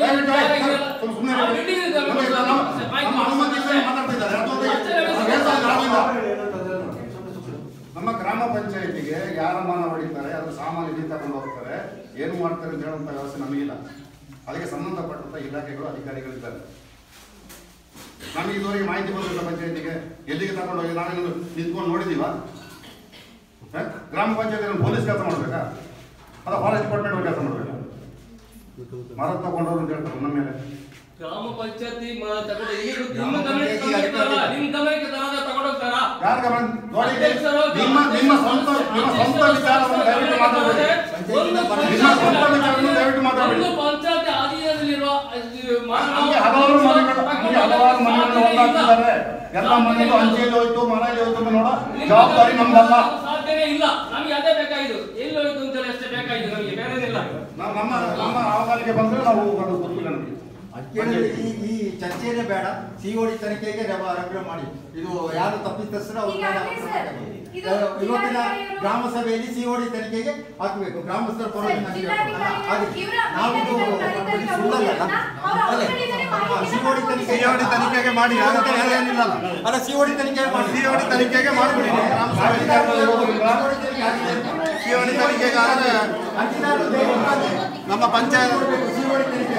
ನಮ್ಮ ಗ್ರಾಮ ಪಂಚಾಯತಿಗೆ ಯಾರ ಮಾನ ಹೊಡಿತಾರೆ, ಅದ್ರ ಸಾಮಾನ್ಯ ಇಲ್ಲಿ ತಗೊಂಡು ಹೋಗ್ತಾರೆ, ಏನು ಮಾಡ್ತಾರೆ ಅಂತ ಹೇಳುವಂತ ವ್ಯವಸ್ಥೆ ನಮಗಿಲ್ಲ. ಅದಕ್ಕೆ ಸಂಬಂಧಪಟ್ಟಂತ ಇಲಾಖೆಗಳು ಅಧಿಕಾರಿಗಳಿದ್ದಾರೆ. ನಮಗೆ ಇದುವರೆಗೆ ಮಾಹಿತಿ ಬಂದಿಲ್ಲ ಪಂಚಾಯತಿಗೆ ಎಲ್ಲಿಗೆ ತಗೊಂಡು ಹೋಗಿ ನಾವೇನು ನಿಂತ್ಕೊಂಡು ನೋಡಿದೀವ? ಗ್ರಾಮ ಪಂಚಾಯತಿ ಪೊಲೀಸ್ ಕೆಲಸ ಮಾಡ್ಬೇಕಾ ಅಥವಾ ಫಾರೆಸ್ಟ್ ಡಿಪಾರ್ಟ್ಮೆಂಟ್ ಕೆಲಸ ಮಾಡ್ಬೇಕಾ? ಮರ ತಗೊಂಡವ್ರು ಅಂತ ಹೇಳ್ತಾರೆ ನಮ್ಮ ಮೇಲೆ. ಗ್ರಾಮ ಪಂಚಾಯತಿ ನಿಮ್ಮ ಗಮನಕ್ಕೆ ತಗೊಂಡೋಗ್ತಾರ? ಯಾರ ಗಮನ ನೋಡಿ, ನಿಮ್ಮ ಸ್ವಂತ ವಿಚಾರವನ್ನು ದಯವಿಟ್ಟು ಮಾತಾಡಬೇಡಿ. ನಿಮ್ಮ ಸ್ವಂತ ವಿಚಾರವನ್ನು ದಯವಿಟ್ಟು ಮಾತಾಡಬೇಡಿ. ಪಂಚಾಯತಿ ಅಧೀನದಲ್ಲಿರುವ ಹಲವಾರು ಮನೆಗಳನ್ನು ಒಂದಾಗ್ತಿದ್ದಾರೆ. ಎಲ್ಲ ಮನೆಗಳು ಹಂಚೆಯಲ್ಲಿ ಹೋಯ್ತು, ಮನೆಯಲ್ಲಿ ಹೋಯ್ತು ಅಂತ ನೋಡೋ ಜವಾಬ್ದಾರಿ ನಮ್ದಲ್ಲ. ಸಾಧ್ಯನೇ ಇಲ್ಲ. ನಮ್ಗೆ ಅದೇ ಬೇಕಾಗಿದ್ದು, ಎಲ್ಲಿ ಹೋಯ್ತು ಅಂತೇಳಿ ಅಷ್ಟೇ ಬೇಕಾಗಿದ್ದು, ನಮಗೆ ಬೇರೆನಿಲ್ಲ. ನಮ್ಮ ಅವಕಾಶಕ್ಕೆ ಬಂದ್ರೆ ನಾವು ಅದು ಗೊತ್ತಿಲ್ಲ ನಮಗೆ. ಈ ಚರ್ಚೆನೇ ಬೇಡ. ಸಿಒಡಿ ತನಿಖೆಗೆ ರಬ್ಬರ್ ಮಾಡಿ. ಇದು ಯಾರು ತಪ್ಪಿತಸ್ಥರು ಇವತ್ತಿನ ಗ್ರಾಮ ಸಭೆಯಲ್ಲಿ ಸಿಒಡಿ ತನಿಖೆಗೆ ಹಾಕಬೇಕು. ಗ್ರಾಮಸ್ಥರ ಪರವಾಗಿ ಸಿಒಡಿ ತನಿಖೆಗೆ ಮಾಡಿ ಏನಿಲ್ಲ ಅಲ್ಲ. ಸಿಒಡಿ ತನಿಖೆ ಮಾಡಿ, ಸಿಒಡಿ ತನಿಖೆಗೆ ಮಾಡಿಬಿಡಿ. ಸಿಒಡಿ ತನಿಖೆಗೆ ಆದರೆ ನಮ್ಮ ಪಂಚಾಯತ್ ಸಿಒಡಿ ತನಿಖೆ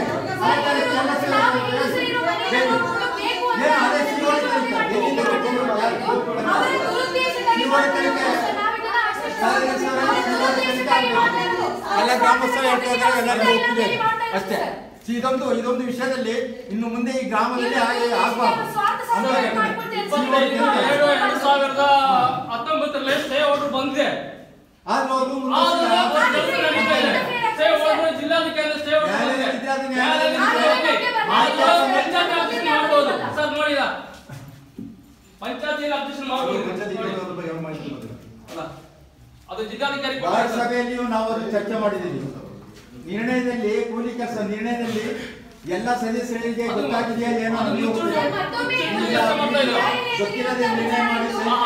ಎಲ್ಲ ಗ್ರಾಮಸ್ಥರು ಅಷ್ಟೇ. ಇದೊಂದು ವಿಷಯದಲ್ಲಿ ಇನ್ನು ಮುಂದೆ ಈ ಗ್ರಾಮದಲ್ಲಿ ಆಗಬಾರ್ದು. 2019 ಸ್ಟೇ ಆರ್ಡರ್ ಬಂದಿದೆ. ಜಿಲ್ಲಾಧಿಕಾರಿ ಸ್ಟೇ ಸರ್ ನೋಡಿದ ಪಂಚಾಯತಿಯಲ್ಲಿ ಅಬ್ಜೆಕ್ಷನ್ ಮಾಡಬಹುದು. ಅದು ಜಿಲ್ಲಾಧಿಕಾರಿ ಸಭೆಯಲ್ಲಿಯೂ ನಾವು ಚರ್ಚೆ ಮಾಡಿದ್ದೀವಿ. ನಿರ್ಣಯದಲ್ಲಿ ಕೂಲಿ ಕೆಲಸ ನಿರ್ಣಯದಲ್ಲಿ ಎಲ್ಲ ಸದಸ್ಯರಿಗೆ ಗೊತ್ತಾಗಿದೆಯಾ ಏನೋ ಗೊತ್ತಿಲ್ಲದೆ ನಿರ್ಣಯ ಮಾಡಿ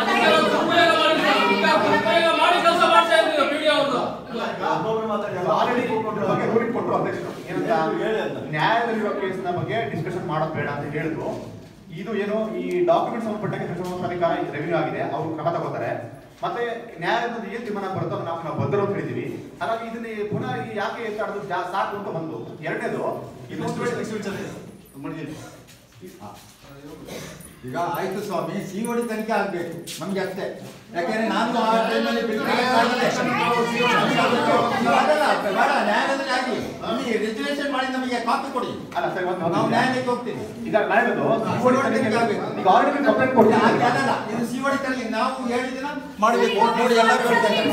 ನ್ಯಾಯಾಲಯದಲ್ಲಿರುವ ಕೇಸ್ನ ಬಗ್ಗೆ ಡಿಸ್ಕಷನ್ ಮಾಡೋದು ಬೇಡ ಅಂತ ಹೇಳಿದ್ರು. ಇದು ಏನು ಈ ಡಾಕ್ಯುಮೆಂಟ್ ಸಂಬಂಧಪಟ್ಟಾಗ ಅಧಿಕಾರ ರೆವಿನ್ಯೂ ಆಗಿದೆ, ಅವರು ಕ್ರಮ ತಗೋತಾರೆ. ಮತ್ತೆ ನ್ಯಾಯಾಲಯದ ಏನ್ ತೀರ್ಮಾನ ಬರುತ್ತೋ ನಾವು ಬಂದರು ಅಂತ ಹೇಳಿದೀವಿ. ಹಾಗಾಗಿ ಇದನ್ನ ಪುನಃ ಯಾಕೆ ಎತ್ತಾಡೋದು ಸಾಕು ಅಂತ ಒಂದು. ಎರಡನೇದು ಈಗ ಆಯ್ತು ಸ್ವಾಮಿ, ಸಿಒಡಿ ತನಿಖೆ ಆಗ್ಬೇಕು ನಮ್ಗೆ ಅಷ್ಟೇ. ಯಾಕೆಂದ್ರೆ ನಾನು ಆ ಟೈಮಲ್ಲಿ ನ್ಯಾಯಾಲಯದಲ್ಲಿ ಆಗಿ ಅಲ್ಲಿ ರಿಸರ್ವೇಶನ್ ಮಾಡಿ ನಮಗೆ ಕಾಪಿ ಕೊಡಿ. ಅಲ್ಲ ಸರ್, ನಾವು ನ್ಯಾಯಾಲಯಕ್ಕೆ ಹೋಗ್ತೀವಿ. ಈಗ ನ್ಯಾಯಾಲಯದ ಇದು ಸಿಒಡಿ ತನಿಖೆ ನಾವು ಹೇಳಿದಿನ ಮಾಡಬೇಕು. ನೋಡಿ ಎಲ್ಲರೂ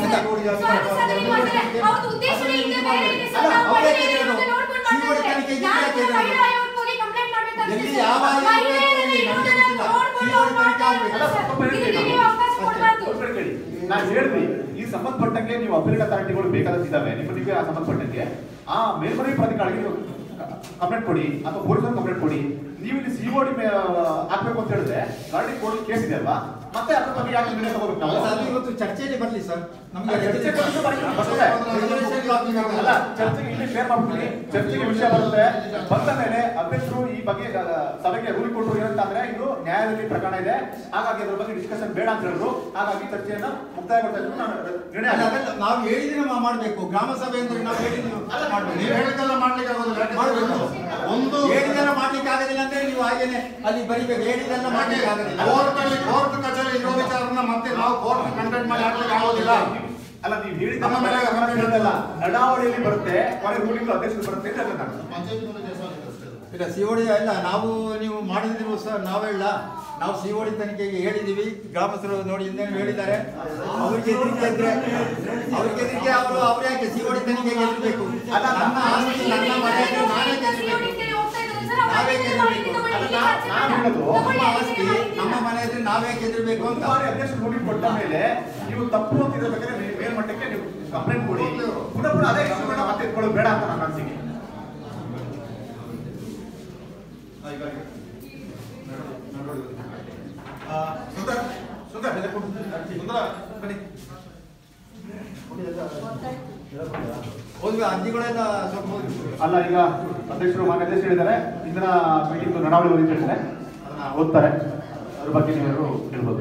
ನಾನು ಹೇಳಿದ್ವಿ ಈ ಸಂಬಂಧಪಟ್ಟಂಗೆ ನೀವು ಅಪೀಲ್ ಅಥಾರಿಟಿಗಳು ಬೇಕಾದಷ್ಟಿದ್ದಾವೆ ನಿಮಗೆ ಸಂಬಂಧಪಟ್ಟಂಗೆ ಆ ಮೇಲ್ಮನವಿ ಪ್ರಾಧಿಕಾರಿಗೆ ನೀವು ಕಂಪ್ಲೇಂಟ್ ಕೊಡಿ ಅಥವಾ ಪೊಲೀಸರು ಕಂಪ್ಲೇಂಟ್ ಕೊಡಿ. ನೀವು ಇಲ್ಲಿ ಸಿಒಡಿ ಹಾಕ್ಬೇಕು ಅಂತ ಹೇಳಿದ್ರೆ ಗಾಡಿ ಕೋರ್ಟ್ ಕೇಸ್ ಇದೆ ಅಲ್ವಾ, ಮತ್ತೆ ಅದ್ರ ಬಗ್ಗೆ ಯಾಕೆ ನಿರ್ಣಯ ತಗೋಬೇಕು ನಾವು? ಅದು ಇವತ್ತು ಚರ್ಚೆಯಲ್ಲಿ ಬರಲಿ ಸರ್. ನಮಗೆ ಚರ್ಚೆಗೆ ಇಲ್ಲಿ ಶೇರ್ ಮಾಡ್ಬಿಡ್ತೀನಿ. ಚರ್ಚೆಗೆ ವಿಷಯ ಬರುತ್ತೆ. ಬಂದ ಮೇಲೆ ಅಧ್ಯಕ್ಷರು ಈ ಬಗ್ಗೆ ಸಭೆಗೆ ರೂಲ್ ಕೊಟ್ಟರು ಏನಂತಂದ್ರೆ ಇದು ನ್ಯಾಯಾಲಯದಲ್ಲಿ ಪ್ರಕರಣ ಇದೆ, ಹಾಗಾಗಿ ಅದ್ರ ಬಗ್ಗೆ ಡಿಸ್ಕಷನ್ ಬೇಡ ಅಂತ ಹೇಳಿದ್ರು. ಹಾಗಾಗಿ ಚರ್ಚೆಯನ್ನ ಮುಕ್ತಾಯಗೊಳ್ತಾ ಇದ್ರು. ನಾನು ನಿರ್ಣಯ ನಾವು ಹೇಳಿದ್ರೆ ನಾವು ಮಾಡಬೇಕು. ಗ್ರಾಮ ಸಭೆ ಅಂದ್ರೆ ನಾವು ಹೇಳಿದ್ರೆ ನೀವು ಹೇಳಿದ್ದೆಲ್ಲ ಮಾಡ್ಲಿಕ್ಕೆ ಆಗೋದಿಲ್ಲ. ಒಂದು ಹೇಳಿದೆಲ್ಲ ಮಾಡ್ಲಿಕ್ಕೆ ಆಗೋದಿಲ್ಲ ಅಂದ್ರೆ ನೀವು ಹಾಗೇನೆ ಅಲ್ಲಿ ಬರಿಬೇಕು. ಹೇಳಿದೆಲ್ಲ ಮಾಡ್ಲಿಕ್ಕೆ ಆಗೋದಿಲ್ಲ. ಕೋರ್ಟ್ ಕಚೇರಿ ಇರೋ ವಿಚಾರನ ಮತ್ತೆ ನಾವು ಕೋರ್ಟ್ ಕಂಟೆಂಟ್ ಮಾಡಿ ಹಾಕ್ಲಿಕ್ಕೆ ಆಗೋದಿಲ್ಲ. ಅಲ್ಲ, ನೀವು ಹೇಳಿದ ನಡಾವಳಿಯಲ್ಲಿ ಬರುತ್ತೆ, ಕೊನೆ ರೂಲಿಂಗ್ ಅಧ್ಯಕ್ಷರು ಬರುತ್ತೆ ಅಂತ ಇಲ್ಲ ಸಿಒಡಿ ಇಲ್ಲ. ನಾವು ನೀವು ಮಾಡಿದ್ರು ಸರ್, ನಾವೆಲ್ಲ ನಾವು ಸಿಒಡಿ ತನಿಖೆಗೆ ಹೇಳಿದೀವಿ. ಗ್ರಾಮಸ್ಥರು ನೋಡಿ ಹಿಂದೆ ಹೇಳಿದ್ದಾರೆ. ಅವ್ರಿಗೆ ಹೆದರಿಕೆ ಇದ್ರೆ ಅವ್ರು ಯಾಕೆ ಸಿಒಡಿ ತನಿಖೆಗೆ ಹೆದರ್ಬೇಕು? ನನ್ನ ಆಸ್ತಿ ನನ್ನ ಮನೆ ನಾನೇ ಗೆಲ್ಲಬೇಕು. ನಾವೇ ಗೆಲ್ಲಬೇಕು. ನಮ್ಮ ಆಸ್ತಿ ನಮ್ಮ ಮನೆ ಇದ್ರೆ ನಾವೇ ಗೆಲ್ಲಬೇಕು ಅಂತ ಅಧ್ಯಕ್ಷರು ರೂಲಿಂಗ್ ಕೊಟ್ಟ ಮೇಲೆ ನೀವು ತಪ್ಪು ಅಂತ ಇರಬೇಕಾದ್ರೆ ಮೇಲ್ಮಟ್ಟಕ್ಕೆ ನೀವು ಕಂಪ್ಲೇಂಟ್ ಕೊಡಿ. ಪುನಃ ಅದೇ ಮತ್ತೆ ಇಟ್ಕೊಳ್ಳೋದು ಬೇಡ ಅಂತ ನನ್ನ ಅನಿಸಿಕೆ. ಅರ್ಜಿಗಳೆಲ್ಲ ಸ್ವಲ್ಪ ಅಲ್ಲ, ಈಗ ಅಧ್ಯಕ್ಷರು ಮಾನ್ಯ ಅಧ್ಯಕ್ಷರು ಹೇಳಿದ್ದಾರೆ ಇಂದಿನ ಮೀಟಿಂಗ್ ನಡಾವಳಿ ಓದಿ ಹೇಳಿದ್ದಾರೆ, ಅದನ್ನ ಓದ್ತಾರೆ. ಅದ್ರ ಬಗ್ಗೆ ನೀವು ಹೇಳ್ಬೋದು.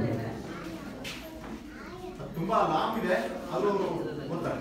ತುಂಬಾ ಲಾಂಗ್ ಇದೆ, ಅದು ಓದ್ತಾರೆ.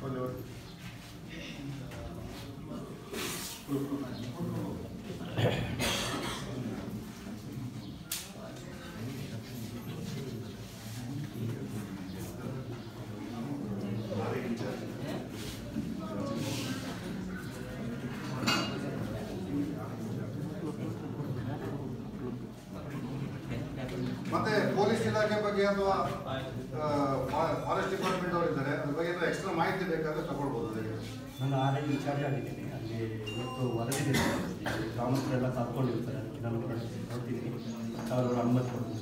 ಮತ್ತೆ ಪೊಲೀಸ್ ಇಲಾಖೆ ಬಗ್ಗೆ ಅಥವಾ ಫಾರೆಸ್ಟ್ ಡಿಪಾರ್ಟ್ಮೆಂಟ್ ಅವರು ಇದ್ದಾರೆ, ಅದ್ರ ಬಗ್ಗೆ ಎಕ್ಸ್ಟ್ರಾ ಮಾಹಿತಿ ಬೇಕಾದ್ರೆ ತಗೊಳ್ಬೋದು. ನಾನು ಆರ್ಐ ವಿಚಾರ ಆಗಿದ್ದೀನಿ. ಅಲ್ಲಿ ಇವತ್ತು ವರದಿ ಗ್ರಾಮಸ್ಥರೆಲ್ಲ ತರ್ಕೊಂಡಿರ್ತಾರೆ. ನಾನು ನೋಡ್ತಿದ್ದೀನಿ, ಅವರು ಅನುಮತಿ ಕೊಡ್ಬೇಕು.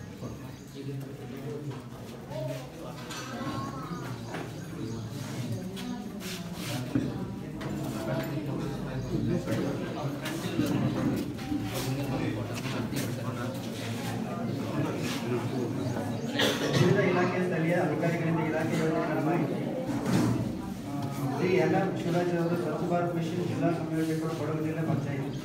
ವಿವಿಧ ಇಲಾಖೆಯ ಸ್ಥಳೀಯ ಅಧಿಕಾರಿಗಳಿಂದ ಇಲಾಖೆ ಯೋಜನೆಗಳ ಮಾಹಿತಿ. ಶ್ರೀ ಎನ್ ಆರ್ ಶಿವರಾಜ್ ಅವರು ಸ್ವಚ್ಛ ಭಾರತ್ ಮಿಷನ್ ಜಿಲ್ಲಾ ಸಂಯೋಜಕರು, ಕೊಡಗು ಜಿಲ್ಲೆ ಪಂಚಾಯತ್.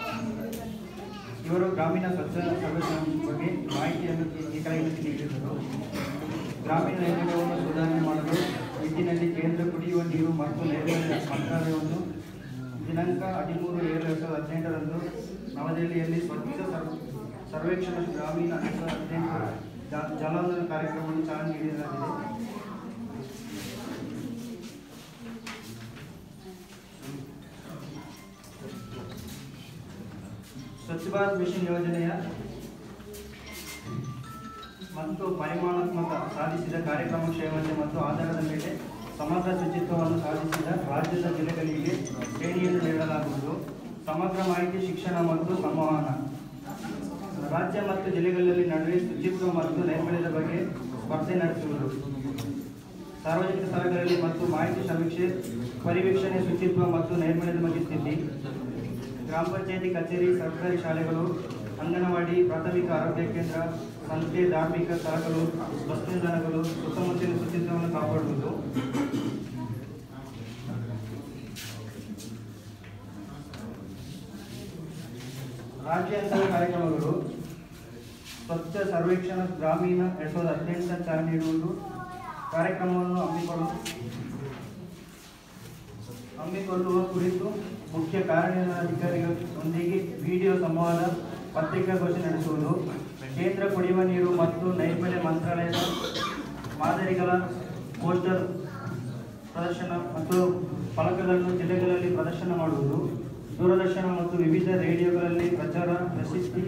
ಇವರು ಗ್ರಾಮೀಣ ಸ್ವಚ್ಛ ಸರ್ವೇಕ್ಷಣೆ ಬಗ್ಗೆ ಮಾಹಿತಿಯನ್ನು ಈ ಕೆಳಗಿನ ನೀಡಿದರು. ಗ್ರಾಮೀಣ ನೈರ್ಮಲ್ಯವನ್ನು ಸುಧಾರಣೆ ಮಾಡಲು ನಿಟ್ಟಿನಲ್ಲಿ ಕೇಂದ್ರ ಕುಡಿಯುವ ನೀರು ಮತ್ತು ನೈರ್ಮಲ್ಯ ಮಂತ್ರಾಲಯವನ್ನು ದಿನಾಂಕ 13/7/2018 ನವದೆಹಲಿಯಲ್ಲಿ ಸ್ವಚ್ಛ ಸರ್ವೇಕ್ಷಣಾ ಗ್ರಾಮೀಣ 2018 ಜಲಾಂದೋಲನ ಕಾರ್ಯಕ್ರಮವನ್ನು ಚಾಲನೆ ನೀಡಲಾಗಿದೆ. ಸ್ವಚ್ಛ ಭಾರತ್ ಮಿಷನ್ ಯೋಜನೆಯ ಮತ್ತು ಪರಿಮಾಣಾತ್ಮಕ ಸಾಧಿಸಿದ ಕಾರ್ಯಕ್ರಮ ಕ್ಷೇಮತೆ ಮತ್ತು ಆಧಾರದ ಮೇಲೆ ಸಮಗ್ರ ಶುಚಿತ್ವವನ್ನು ಸಾಧಿಸಿದ ರಾಜ್ಯದ ಜಿಲ್ಲೆಗಳಿಗೆ ಶ್ರೇಣಿಯನ್ನು ನೀಡಲಾಗುವುದು. ಸಮಗ್ರ ಮಾಹಿತಿ ಶಿಕ್ಷಣ ಮತ್ತು ಸಂವಹನ. ರಾಜ್ಯ ಮತ್ತು ಜಿಲ್ಲೆಗಳಲ್ಲಿ ನಡುವೆ ಶುಚಿತ್ವ ಮತ್ತು ನೈರ್ಮಲ್ಯದ ಬಗ್ಗೆ ಸ್ಪರ್ಧೆ ನಡೆಸುವುದು. ಸಾರ್ವಜನಿಕ ಸ್ಥಳಗಳಲ್ಲಿ ಮತ್ತು ಮಾಹಿತಿ ಸಮೀಕ್ಷೆ ಪರಿವೀಕ್ಷಣೆ, ಶುಚಿತ್ವ ಮತ್ತು ನೈರ್ಮಲ್ಯದ ಬಗ್ಗೆ ಸ್ಥಿತಿ. ಗ್ರಾಮ ಪಂಚಾಯತಿ ಕಚೇರಿ, ಸರ್ಕಾರಿ ಶಾಲೆಗಳು, ಅಂಗನವಾಡಿ, ಪ್ರಾಥಮಿಕ ಆರೋಗ್ಯ ಕೇಂದ್ರ, ಸಂಸ್ಥೆ, ಧಾರ್ಮಿಕ ಸ್ಥಳಗಳು, ಬಸ್ ನಿಲ್ದಾಣಗಳು, ಸುತ್ತಮುತ್ತಲಿನ ಶುಚಿತ್ವವನ್ನು ಕಾಪಾಡುವುದು. ರಾಜ್ಯಾಂತರ ಕಾರ್ಯಕ್ರಮಗಳು. ಸ್ವಚ್ಛ ಸರ್ವೇಕ್ಷಣಾ ಗ್ರಾಮೀಣ 2018 ಚಾಲನೆ ನೀಡುವುದು. ಕಾರ್ಯಕ್ರಮವನ್ನು ಹಮ್ಮಿಕೊಳ್ಳುವ ಕುರಿತು ಮುಖ್ಯ ಕಾರ್ಯನಿರ್ವಹಣಾಧಿಕಾರಿಗಳೊಂದಿಗೆ ವಿಡಿಯೋ ಸಂವಾದ, ಪತ್ರಿಕಾಗೋಷ್ಠಿ ನಡೆಸುವುದು. ಕೇಂದ್ರ ಕುಡಿಯುವ ನೀರು ಮತ್ತು ನೈರ್ಮಲ್ಯ ಮಂತ್ರಾಲಯದ ಮಾದರಿಗಳ ಪೋಸ್ಟರ್ ಪ್ರದರ್ಶನ ಮತ್ತು ಫಲಕಗಳನ್ನು ಜಿಲ್ಲೆಗಳಲ್ಲಿ ಪ್ರದರ್ಶನ ಮಾಡುವುದು. ದೂರದರ್ಶನ ಮತ್ತು ವಿವಿಧ ರೇಡಿಯೋಗಳಲ್ಲಿ ಪ್ರಚಾರ, ಪ್ರಸಿದ್ಧಿ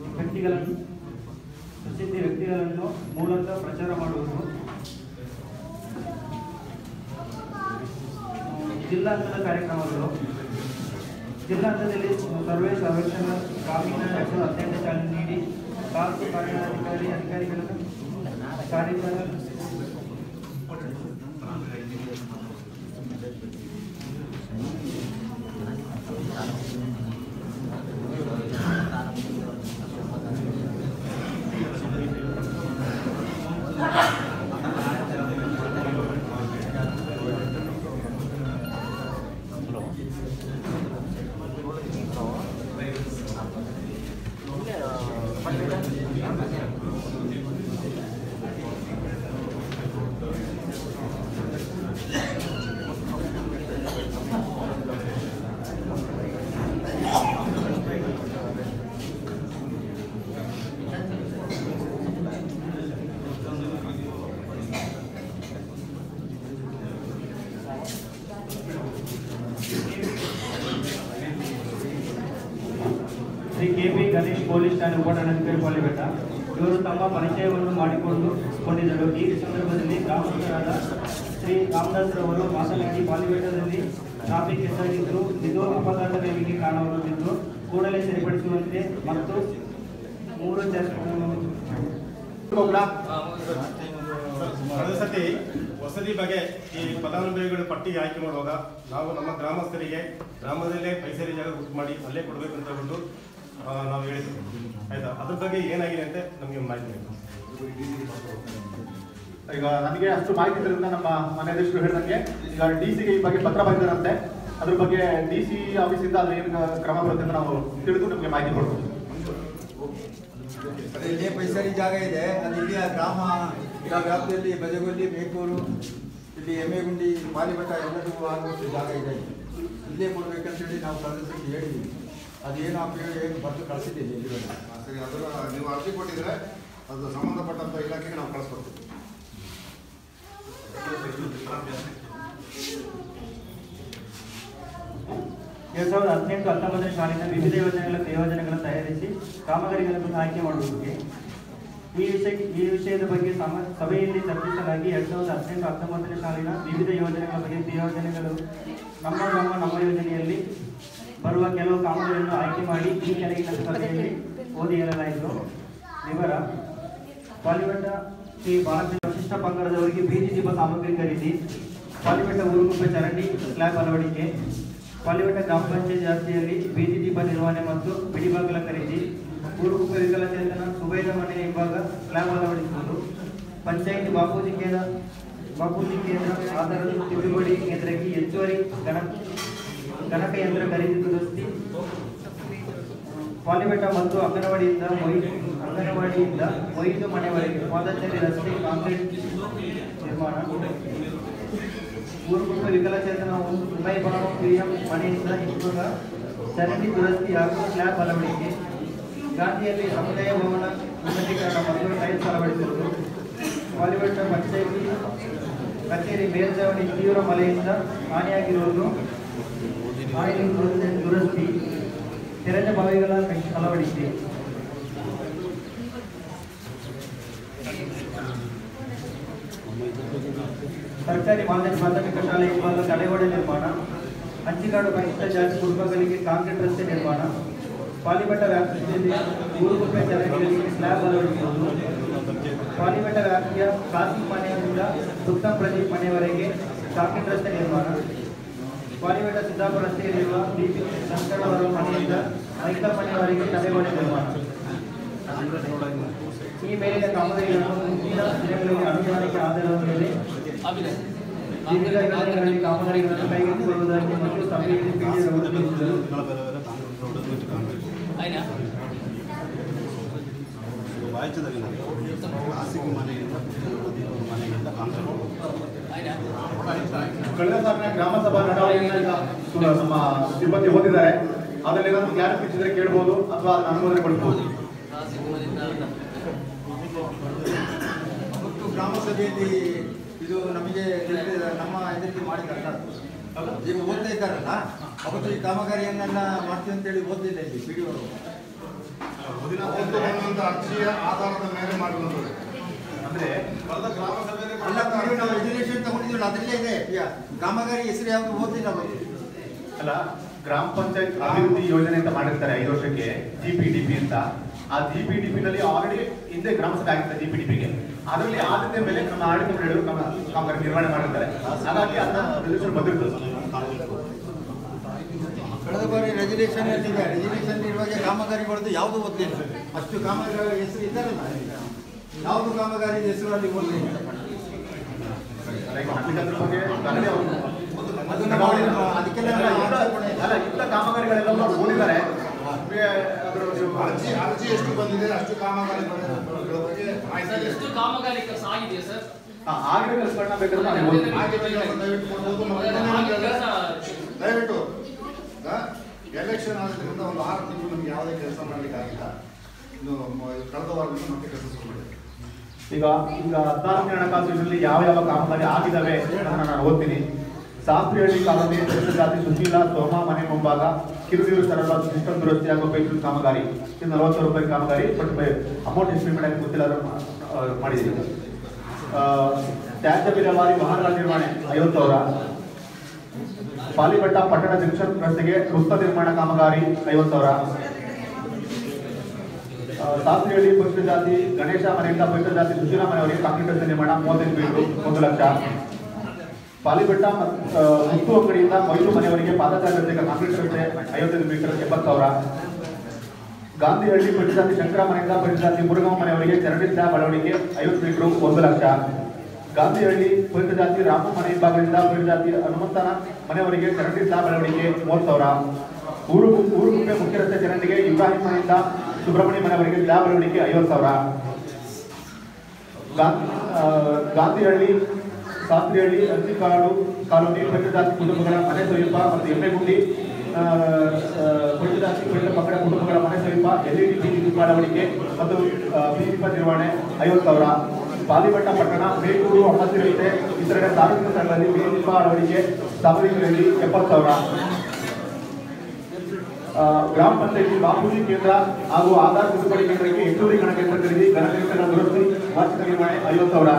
ವ್ಯಕ್ತಿಗಳನ್ನು ಮೂಲಕ ಪ್ರಚಾರ ಮಾಡುವುದು. ಜಿಲ್ಲಾಂತರದ ಕಾರ್ಯಕ್ರಮಗಳು. ಜಿಲ್ಲಾಂತರದಲ್ಲಿ ಸರ್ವೇಕ್ಷಣಾ ಗ್ರಾಮೀಣ 2018 ಚಾಲನೆ ನೀಡಿ ತಾಲೂಕು ಕಾರ್ಯಾಧಿಕಾರಿಗಳನ್ನು ಕಾರ್ಯಕ್ರಮ ಶ್ರೀ ಕೆ.ಪಿ. ಗಣೇಶ್ ಪೊಲೀಸ್ ಠಾಣೆ ಉಪಠಾಣಾಧಿಕಾರಿ ಪಾಲಿಬೆಟ್ಟ ಇವರು ತಮ್ಮ ಪರಿಚಯವನ್ನು ಮಾಡಿಕೊಂಡಿದ್ದರು. ಈ ಸಂದರ್ಭದಲ್ಲಿ ಗ್ರಾಮಸ್ಥರಾದ ಶ್ರೀ ರಾಮದಾಸ್ ರವರು ಮಾತನಾಡಿ ಪಾಲಿಬೆಟ್ಟದಲ್ಲಿ ಟ್ರಾಫಿಕ್ ಹೆಚ್ಚಾಗಿದ್ದು ನಿರೋಧ ಅಪಘಾತಗಳಿಗೆ ಕಾರಣವಾಗುತ್ತಿದ್ದು ಕೂಡಲೇ ಸರಿಪಡಿಸುವಂತೆ ಮತ್ತು 3 ಕಳೆದ ಸತಿ ವಸತಿ ಬಗ್ಗೆ ಈ ಫಲಾನುಭವಿಗಳು ಪಟ್ಟಿಗೆ ಆಯ್ಕೆ ಮಾಡುವಾಗ ನಾವು ನಮ್ಮ ಗ್ರಾಮಸ್ಥರಿಗೆ ಗ್ರಾಮದಲ್ಲೇ ಪೈಸರಿ ಜಾಗ ಬುಕ್ ಮಾಡಿ ಅಲ್ಲೇ ಕೊಡಬೇಕು ಅಂತ ಹೇಳ್ಬಿಟ್ಟು ನಾವು ಹೇಳಿದ್ವಿ. ಆಯ್ತಾ, ಅದ್ರ ಬಗ್ಗೆ ಏನಾಗಿದೆ ಅಂತ ನಮಗೆ ಮಾಹಿತಿ ಬೇಕು. ಈಗ ನನಗೆ ಅಷ್ಟು ಮಾಹಿತಿ ಇರೋದ್ರಿಂದ ನಮ್ಮ ಮನೆ ಅಧ್ಯಕ್ಷರು ಹೇಳಿದಂಗೆ ಈಗ DC ಗೆ ಈ ಬಗ್ಗೆ ಪತ್ರ ಬರೆದಿರಂತೆ. ಅದ್ರ ಬಗ್ಗೆ DC ಆಫೀಸಿಂದ ಅದು ಏನು ಕ್ರಮ ಬರುತ್ತೆ ಅಂತ ನಾವು ತಿಳಿದು ನಮಗೆ ಮಾಹಿತಿ ಕೊಡ್ತೀವಿ. ಇಲ್ಲೇ ಪೈಸರಿ ಜಾಗ ಇದೆ, ಅದು ಇಲ್ಲಿಯ ಗ್ರಾಮ ವ್ಯಾಪ್ತಿಯಲ್ಲಿ ಬಜಗೊಲ್ಲಿ, ಬೇಕೂರು, ಇಲ್ಲಿ ಎಮ್ಮೆಗುಂಡಿ, ಪಾಲಿಬೆಟ್ಟ ಎಲ್ಲದಕ್ಕೂ ಆಗುವಷ್ಟು ಜಾಗ ಇದೆ. ಇಲ್ಲೇ ಕೊಡ್ಬೇಕಂತೇಳಿ ನಾವು ಕಳಿಸಿ ಹೇಳಿದ್ದೀವಿ. ಅದೇನು ಏನು ಬರೆದು ಕಳಿಸಿದ್ದೀವಿ ಇಲ್ಲಿ. ಸರಿ, ಅದರ ನೀವು ಅರ್ಜಿ ಕೊಟ್ಟಿದ್ರೆ ಅದು ಸಂಬಂಧಪಟ್ಟಂತ ಇಲಾಖೆಗೆ ನಾವು ಕಳಿಸ್ಕೊಡ್ತೀವಿ. 2018-19 ಸಾಲಿನ ವಿವಿಧ ಯೋಜನೆಗಳನ್ನು ತಯಾರಿಸಿ ಕಾಮಗಾರಿಗಳನ್ನು ಆಯ್ಕೆ ಮಾಡುವುದಕ್ಕೆ ಈ ವಿಷಯದ ಬಗ್ಗೆ ಸಭೆಯಲ್ಲಿ ಚರ್ಚಿಸಲಾಗಿ 2018-19 ಸಾಲಿನ ವಿವಿಧ ಯೋಜನೆಗಳ ಬಗ್ಗೆ ಯೋಜನೆಗಳು ನಮ್ಮ ಗ್ರಾಮ ನಮ್ಮ ಯೋಜನೆಯಲ್ಲಿ ಬರುವ ಕೆಲವು ಕಾಮಗಾರಿಗಳನ್ನು ಆಯ್ಕೆ ಮಾಡಿ ಈ ಕೆಳಗಿನ ಸಭೆಯಲ್ಲಿ ಓದಿ ಹೇಳಲಾಯಿತು. ವಿವರ: ಪಾಲಿಬೆಟ್ಟ ಶ್ರೀ ಭಾರತೀಯ ವಿಶಿಷ್ಟ ಪಂಗಡದವರಿಗೆ ಬೀದಿ ದೀಪ ಸಾಮಗ್ರಿ ಖರೀದಿ, ಪಾಲಿಬೆಟ್ಟ ಊರುಗುಪ್ಪೆ ಚರಂಡಿ ಸ್ಲ್ಯಾಬ್ ಅಳವಡಿಕೆ, ಪಾಲಿಬೆಟ್ಟ ಗ್ರಾಮ ಪಂಚಾಯತ್ ವ್ಯಾಪ್ತಿಯಲ್ಲಿ ಬೀದಿ ದೀಪ ನಿರ್ವಹಣೆ ಮತ್ತು ಬಿಡಿಭಾಗಲ ಖರೀದಿ, ಊರುಗುಪ್ಪೆ ವಿಕಲಚೇತನ ಸುಬೇದ ಮನೆ ಹಿಂಭಾಗ ಸ್ಲ್ಯಾಬ್ ಅಳವಡಿಸುವುದು, ಪಂಚಾಯತ್ ಬಾಪೂಜಿ ಕೇಂದ್ರ ಆಧಾರದ ತಿದ್ದುಪಡಿ ಕೇಂದ್ರಕ್ಕೆ ಹೆಚ್ಚುವರಿ ಗಣಕ ಯಂತ್ರ ಖರೀದಿ ದುರಸ್ತಿ, ಪಾಲಿಬೆಟ್ಟ ಮತ್ತು ಅಂಗನವಾಡಿಯಿಂದ ಮೊಯ್ದು ಮನೆವರೆಗೆ ಪಾದಚಾರಿ ರಸ್ತೆ ಕಾಂಕ್ರೀಟ್ ನಿರ್ಮಾಣ, ಊರುಗುಪ್ಪೆ ವಿಕಲಚೇತನ ಉಮೈಬಾನು PM ಮನೆಯಿಂದ ಹಿಂಭಾಗ ಚರಂಡಿ ದುರಸ್ತಿ ಹಾಗೂ ಸ್ಲ್ಯಾಬ್ ಅಳವಡಿಕೆ, ಗಾಂಧಿಯಲ್ಲಿ ಸಮುದಾಯ ಭವನ ಉನ್ನತೀಕರಣ ಮತ್ತು ಟೈಲ್ಸ್ ಅಳವಡಿಸುವುದು, ಪಾಲಿಬೆಟ್ಟ ಪಂಚಾಯಿತಿ ಕಚೇರಿ ಮೇಲ್ಛಾವಣಿ ತೀವ್ರ ಮಳೆಯಿಂದ ಹಾನಿಯಾಗಿರುವುದು, ಆಯಿಲಿಂಗ್ ದುರಸ್ತಿ, ತೆರೆದ ಬಾವಿಗಳ ಅಳವಡಿಕೆ, ಸರ್ಕಾರಿ ಮಾದರಿ ಪ್ರಾಥಮಿಕ ಶಾಲೆ ಹಿಂಭಾಗ ತಡೆಗೋಡೆ ನಿರ್ಮಾಣ, ಹಂಚಿಕಾಡು ಕನಿಷ್ಠ ಜಾತಿ ಕುಟುಂಬಗಳಿಗೆ ಕಾಂಕ್ರೀಟ್ ರಸ್ತೆ ನಿರ್ಮಾಣ, ಪಾಲಿಬೆಟ್ಟ ವ್ಯಾಪ್ತಿಯಲ್ಲಿ ಊರುಗುಪ್ಪೆ ಚರಂಡಿಗಳಿಗೆ ಸ್ಲ್ಯಾಬ್ ಅಳವಡಿಸುವುದು, ಪಾಲಿಬೆಟ್ಟ ವ್ಯಾಪ್ತಿಯ ಕಾಸಿ ಮನೆಯಿಂದ ಸುತ್ತಂ ಪ್ರದೀಪ್ ಮನೆಯವರೆಗೆ ಕಾಂಕ್ರೀಟ್ ರಸ್ತೆ ನಿರ್ಮಾಣ, ಪಾಲಿಬೆಟ್ಟ ಸಿದ್ದಾಪುರ ರಸ್ತೆಯಲ್ಲಿರುವ ಬಿಪಿ ಶಂಕರವರ ಮನೆಯಿಂದ ಮೈಕಲ್ ಮನೆಯವರೆಗೆ ತಡೆಗೋಡೆ ನಿರ್ಮಾಣ. ಈ ಮೇಲಿನ ಕಾಮಗಾರಿಗಳನ್ನು ಮುಂದಿನ ದಿನಗಳಲ್ಲಿ ಅನುದಾನಕ್ಕೆ ಆಧಾರದ ಮೇಲೆ ವಿವಿಧ ಯೋಜನೆಗಳಲ್ಲಿ ಕಾಮಗಾರಿಗಳನ್ನು ಕೈಗೆತ್ತಿಕೊಳ್ಳುವುದಾಗಿ ಮತ್ತು ಸಭೆಯಲ್ಲಿ ಕಳೆದ ಸಾಲಿನ ಗ್ರಾಮ ಸಭಾ ನಡವಳಿಕೆಯನ್ನು ನಮ್ಮ ಸಿಬ್ಬಂದಿ ಓದಿದ್ದಾರೆ. ಅದರಲ್ಲಿ ಏನಾದರೂ ಕ್ಲಾರಿಫಿಕೇಶನ್ ಕೇಳಬಹುದು ಅಥವಾ ಅದನ್ನು ಅನುಮೋದನೆ ಕೊಡಬಹುದು. ಮತ್ತು ಗ್ರಾಮ ಸಭೆಯಲ್ಲಿ ಇದು ನಮಗೆ ನಮ್ಮ ಇದಕ್ಕೆ ಮಾಡಿದ ಈಗ ಓದ್ತಾ ಇದ್ದಾರಲ್ಲ, ಅವತ್ತು ಈ ಕಾಮಗಾರಿಯನ್ನೆಲ್ಲ ಮಾಡ್ತೀವಿ ಅಂತೇಳಿ ಓದಿಲ್ಲ ಇಲ್ಲಿ PDO ಅರ್ಜಿಯ ಆಧಾರದ ಮೇಲೆ ಮಾಡುವಂಥದ್ದು. ಅಂದ್ರೆ ಅಲ್ಲ, ನಾವು ರೆಸಲ್ಯೂಷನ್ ತಗೊಂಡಿದ್ದೀವಲ್ಲ ಅದರಲ್ಲೇ ಇದೆ. ಕಾಮಗಾರಿ ಹೆಸರು ಯಾವುದು ಓದಿಲ್ಲ ಅವರು. ಅಲ್ಲ, ಗ್ರಾಮ ಪಂಚಾಯತ್ ಅಭಿವೃದ್ಧಿ ಯೋಜನೆ ಅಂತ ಮಾಡಿರ್ತಾರೆ 5 ವರ್ಷಕ್ಕೆ GPDP ಅಂತ. ಆ GPDP ನಲ್ಲಿ ಆಲ್ರೆಡಿ ಹಿಂದೆ ಗ್ರಾಮ ಸಭೆ ಆಗಿರ್ತಾರೆ GPDP-ಗೆ. ಅದರಲ್ಲಿ ಆದ್ಯತೆ ಮೇಲೆ ನಮ್ಮ ಆಡಳಿತ ಮಂಡಳಿಗಳು ಕಾಮಗಾರಿ ನಿರ್ವಹಣೆ ಮಾಡಿರ್ತಾರೆ. ಹಾಗಾಗಿ ಅದನ್ನ ರೆಸಲ್ಯೂಷನ್ ಬಂದಿರ್ತದೆ. ಕಳೆದ ಬಾರಿ ರೆಸಲ್ಯೂಷನ್ ಇದೆ. ರೆಸಲ್ಯೂಷನ್ ಇರುವಾಗ ಕಾಮಗಾರಿಗಳದ್ದು ಯಾವುದು ಓದಲಿಲ್ಲ. ಅಷ್ಟು ಕಾಮಗಾರಿ ಹೆಸರು ಇದ್ದಾರಲ್ಲ, ಯಾವುದು ಕಾಮಗಾರಿ ಹೆಸರು ಅಲ್ಲಿ ಓದಲಿಲ್ಲ. ಇಂಥ ಕಾಮಗಾರಿಗಳೆಲ್ಲ ಓದಿದ್ದಾರೆ. ಅರ್ಜಿ ಎಷ್ಟು ಬಂದಿದೆ ಅಷ್ಟು ಕಾಮಗಾರಿ ಎಷ್ಟು ಕಾಮಗಾರಿ ಕೆಲಸ ಆಗಿದೆ ಸರ್? ಆಗಿರೋ ಕೆಲಸಗಳನ್ನ ಬೇಕಾದ್ರೆ ದಯವಿಟ್ಟು ಎಲೆಕ್ಷನ್ ಆದ್ರಿಂದ ಒಂದು 6 ತಿಂಗಳು ನಮ್ಗೆ ಯಾವುದೇ ಕೆಲಸ ಮಾಡ್ಲಿಕ್ಕೆ ಆಗಿಲ್ಲ. ಇನ್ನು ಕಳೆದ ವಾರದಿಂದ ಮತ್ತೆ ಕೆಲಸ ಶುರು ಮಾಡಿದೆ. ಈಗ 14ನೇ ಹಣಕಾಸು ಯೋಜನೆಯಲ್ಲಿ ಯಾವ ಕಾಮಗಾರಿ ಆಗಿದ್ದಾವೆ ಅದನ್ನ ನಾನು ಓದ್ತೀನಿ. ಶಾಸ್ತ್ರಿಹಳ್ಳಿ ಕಾಲೋನಿ ಪರಿಶಿಷ್ಟ ಜಾತಿ ಸುಶೀಲ ಸೋಮ ಮನೆ ಮುಂಭಾಗ ಕಿರುನೀರು ಸರಬರಾಜು ಸಿಸ್ಟಮ್ ದುರಸ್ತಿ ಹಾಗೂ ಪೈಪ್ಲೈನ್ ಕಾಮಗಾರಿ ಇದು 40 ರೂಪಾಯಿ ಕಾಮಗಾರಿ. ಬಟ್ ಅಮೌಂಟ್ ಎಸ್ಟಿಮೇಟ್ ಆಗಿ ಗೊತ್ತಿಲ್ಲ, ಮಾಡಿದ್ದೀವಿ. ತ್ಯಾಜ್ಯ ವಿಲೇವಾರಿ ವಾಹನಗಳ ನಿರ್ವಹಣೆ 50,000. ಪಾಲಿಬೆಟ್ಟ ಪಟ್ಟಣ ಜಂಕ್ಷನ್ ರಸ್ತೆಗೆ ವೃತ್ತ ನಿರ್ಮಾಣ ಕಾಮಗಾರಿ 50,000. ಶಾಸ್ತ್ರಿಹಳ್ಳಿ ಪರಿಶಿಷ್ಟ ಜಾತಿ ಗಣೇಶ ಮನೆಯಿಂದ ಪರಿಶಿಷ್ಟ ಜಾತಿ ಸುಶೀಲ ಮನೆಯವರಿಗೆ ಕಾಂಕ್ರೀಟ್ ರಸ್ತೆ ನಿರ್ಮಾಣ 35 ಮೀಟರ್ 1 ಲಕ್ಷ. ಪಾಲಿಬೆಟ್ಟ ಮುತ್ತು ಅಂಗಡಿಯಿಂದ ಮೊಯ್ಲು ಮನೆಯವರಿಗೆ ಪಾದಚಾರಿ ರಸ್ತೆಗೆ ಕಾಂಕ್ರೀಟ್ ರಸ್ತೆ 55 ಮೀಟರ್ 70,000. ಗಾಂಧಿಹಳ್ಳಿ ಪರಿಶಿಷ್ಟ ಜಾತಿ ಶಂಕರ ಮನೆಯಿಂದ ಪರಿಶಿಷ್ಟ ಜಾತಿ ಮುರುಗಮ್ಮ ಮನೆಯವರಿಗೆ ಚರಂಡಿ ಸ್ಲ್ಯಾಬ್ ಅಳವಡಿಕೆ 50 ಮೀಟರ್ 1 ಲಕ್ಷ. ಗಾಂಧಿಹಳ್ಳಿ ಪರಿಶಿಷ್ಟ ಜಾತಿ ರಾಮ ಮನೆ ವಿಭಾಗದಿಂದ ಪರಿಶಿಷ್ಟ ಜಾತಿ ಹನುಮಂತನ ಮನೆಯವರಿಗೆ ಚರಂಡಿ ಸ್ಲ್ಯಾಬ್ ಅಳವಡಿಕೆ 30,000. ಊರುಗುಪ್ಪೆ ಮುಖ್ಯ ರಸ್ತೆ ಚರಂಡಿಗೆ ಇಬ್ರಾಹಿಂ ಮನೆಯಿಂದ ಸುಬ್ರಹ್ಮಣ್ಯ ಮನೆಯವರಿಗೆ ಸ್ಲ್ಯಾಬ್ ಅಳವಡಿಕೆ 50,000. ಗಾಂಧಿಹಳ್ಳಿ ಶಾಸ್ತ್ರಿಹಳ್ಳಿ ಅರ್ಜಿಕಾಡು ಕಾಲೋನಿ ಪರಿಶಿಷ್ಟ ಜಾತಿ ಕುಟುಂಬಗಳ ಮನೆ ಸಮೀಪ ಮತ್ತು ಎಮ್ಮೆಗುಂಡಿ ಪರಿಶಿಷ್ಟ ಜಾತಿ ಪರಿಶಿಷ್ಟ ಪಕ್ಕಡ ಕುಟುಂಬಗಳ ಮನೆ ಸಮೀಪ LED ಬೀದಿ ದೀಪ ಅಳವಡಿಕೆ ಮತ್ತು ಬೀದಿ ದೀಪ ನಿರ್ವಹಣೆ 50,000. ಪಾಲಿಬೆಟ್ಟ ಪಟ್ಟಣ ಬೇಗೂರು ಅಮ್ಮತ್ತಿ ರಸ್ತೆ ಇತರೆ ಸಾರ್ವಜನಿಕ ಸ್ಥಳಗಳಲ್ಲಿ ಬೀದಿ ದೀಪ ಅಳವಡಿಕೆ ಸಾರ್ವಜನಿಕರಲ್ಲಿ 70,000. ಗ್ರಾಮ ಪಂಚಾಯತಿ ಬಾಪೂಜಿ ಕೇಂದ್ರ ಹಾಗೂ ಆಧಾರ್ ತಿದ್ದುಪಡಿ ಕೇಂದ್ರಕ್ಕೆ ಹೆಚ್ಚುವರಿ ಗಣಕಯಂತ್ರ ಖರೀದಿ ಗಣಕಯಂತ್ರಗಳ ದುರಸ್ತಿ ವಾರ್ಷಿಕ ನಿರ್ವಹಣೆ 50,000.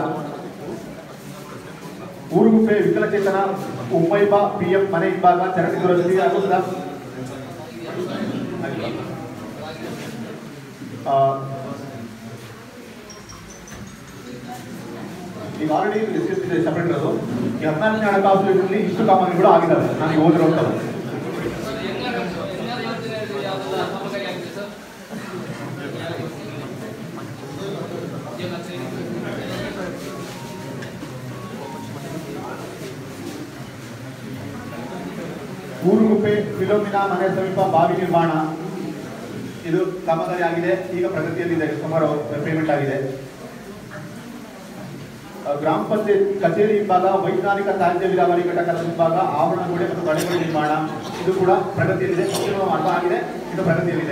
ಊರುಗುಪ್ಪೆ ವಿಕಲಚೇತನ ಉಮ್ಮೈಬ PM ಮನೆ ವಿಭಾಗ ಚರಂಡಿ ದುರಸ್ತಿ ಹಾಗೂ ಈಗ ಆಲ್ರೆಡಿ ಸಪರೇಟ್ ಇರೋದು ಈ 14ನೇ ಹಣಕಾಸು ಯೋಜನೆಯಲ್ಲಿ ಇಷ್ಟು ಕಾಮಗಾರಿಗಳು ಆಗಿದ್ದಾವೆ. ನನಗೆ ಓದಿರುವಂಥದ್ದು ಊರುಗುಪ್ಪೆ ಫಿಲೋಮಿನಾ ಮನೆ ಸಮೀಪ ಬಾವಿ ನಿರ್ಮಾಣ ಇದು ಕಾಮಗಾರಿ ಆಗಿದೆ, ಈಗ ಪ್ರಗತಿಯಲ್ಲಿದೆ, ಸುಮಾರು ಪೇಮೆಂಟ್ ಆಗಿದೆ. ಗ್ರಾಮ ಪಂಚಾಯತ್ ಕಚೇರಿ ವಿಭಾಗ ವೈಜ್ಞಾನಿಕ ತ್ಯಾಜ್ಯ ವಿಲೇವಾರಿ ಘಟಕದ ವಿಭಾಗ ಆವರಣಗೋಡೆ ಮತ್ತು ತಡೆಗೋಡೆ ನಿರ್ಮಾಣ ಇದು ಕೂಡ ಪ್ರಗತಿಯಲ್ಲಿದೆ, ಅರ್ಥ ಆಗಿದೆ, ಇದು ಪ್ರಗತಿಯಲ್ಲಿದೆ.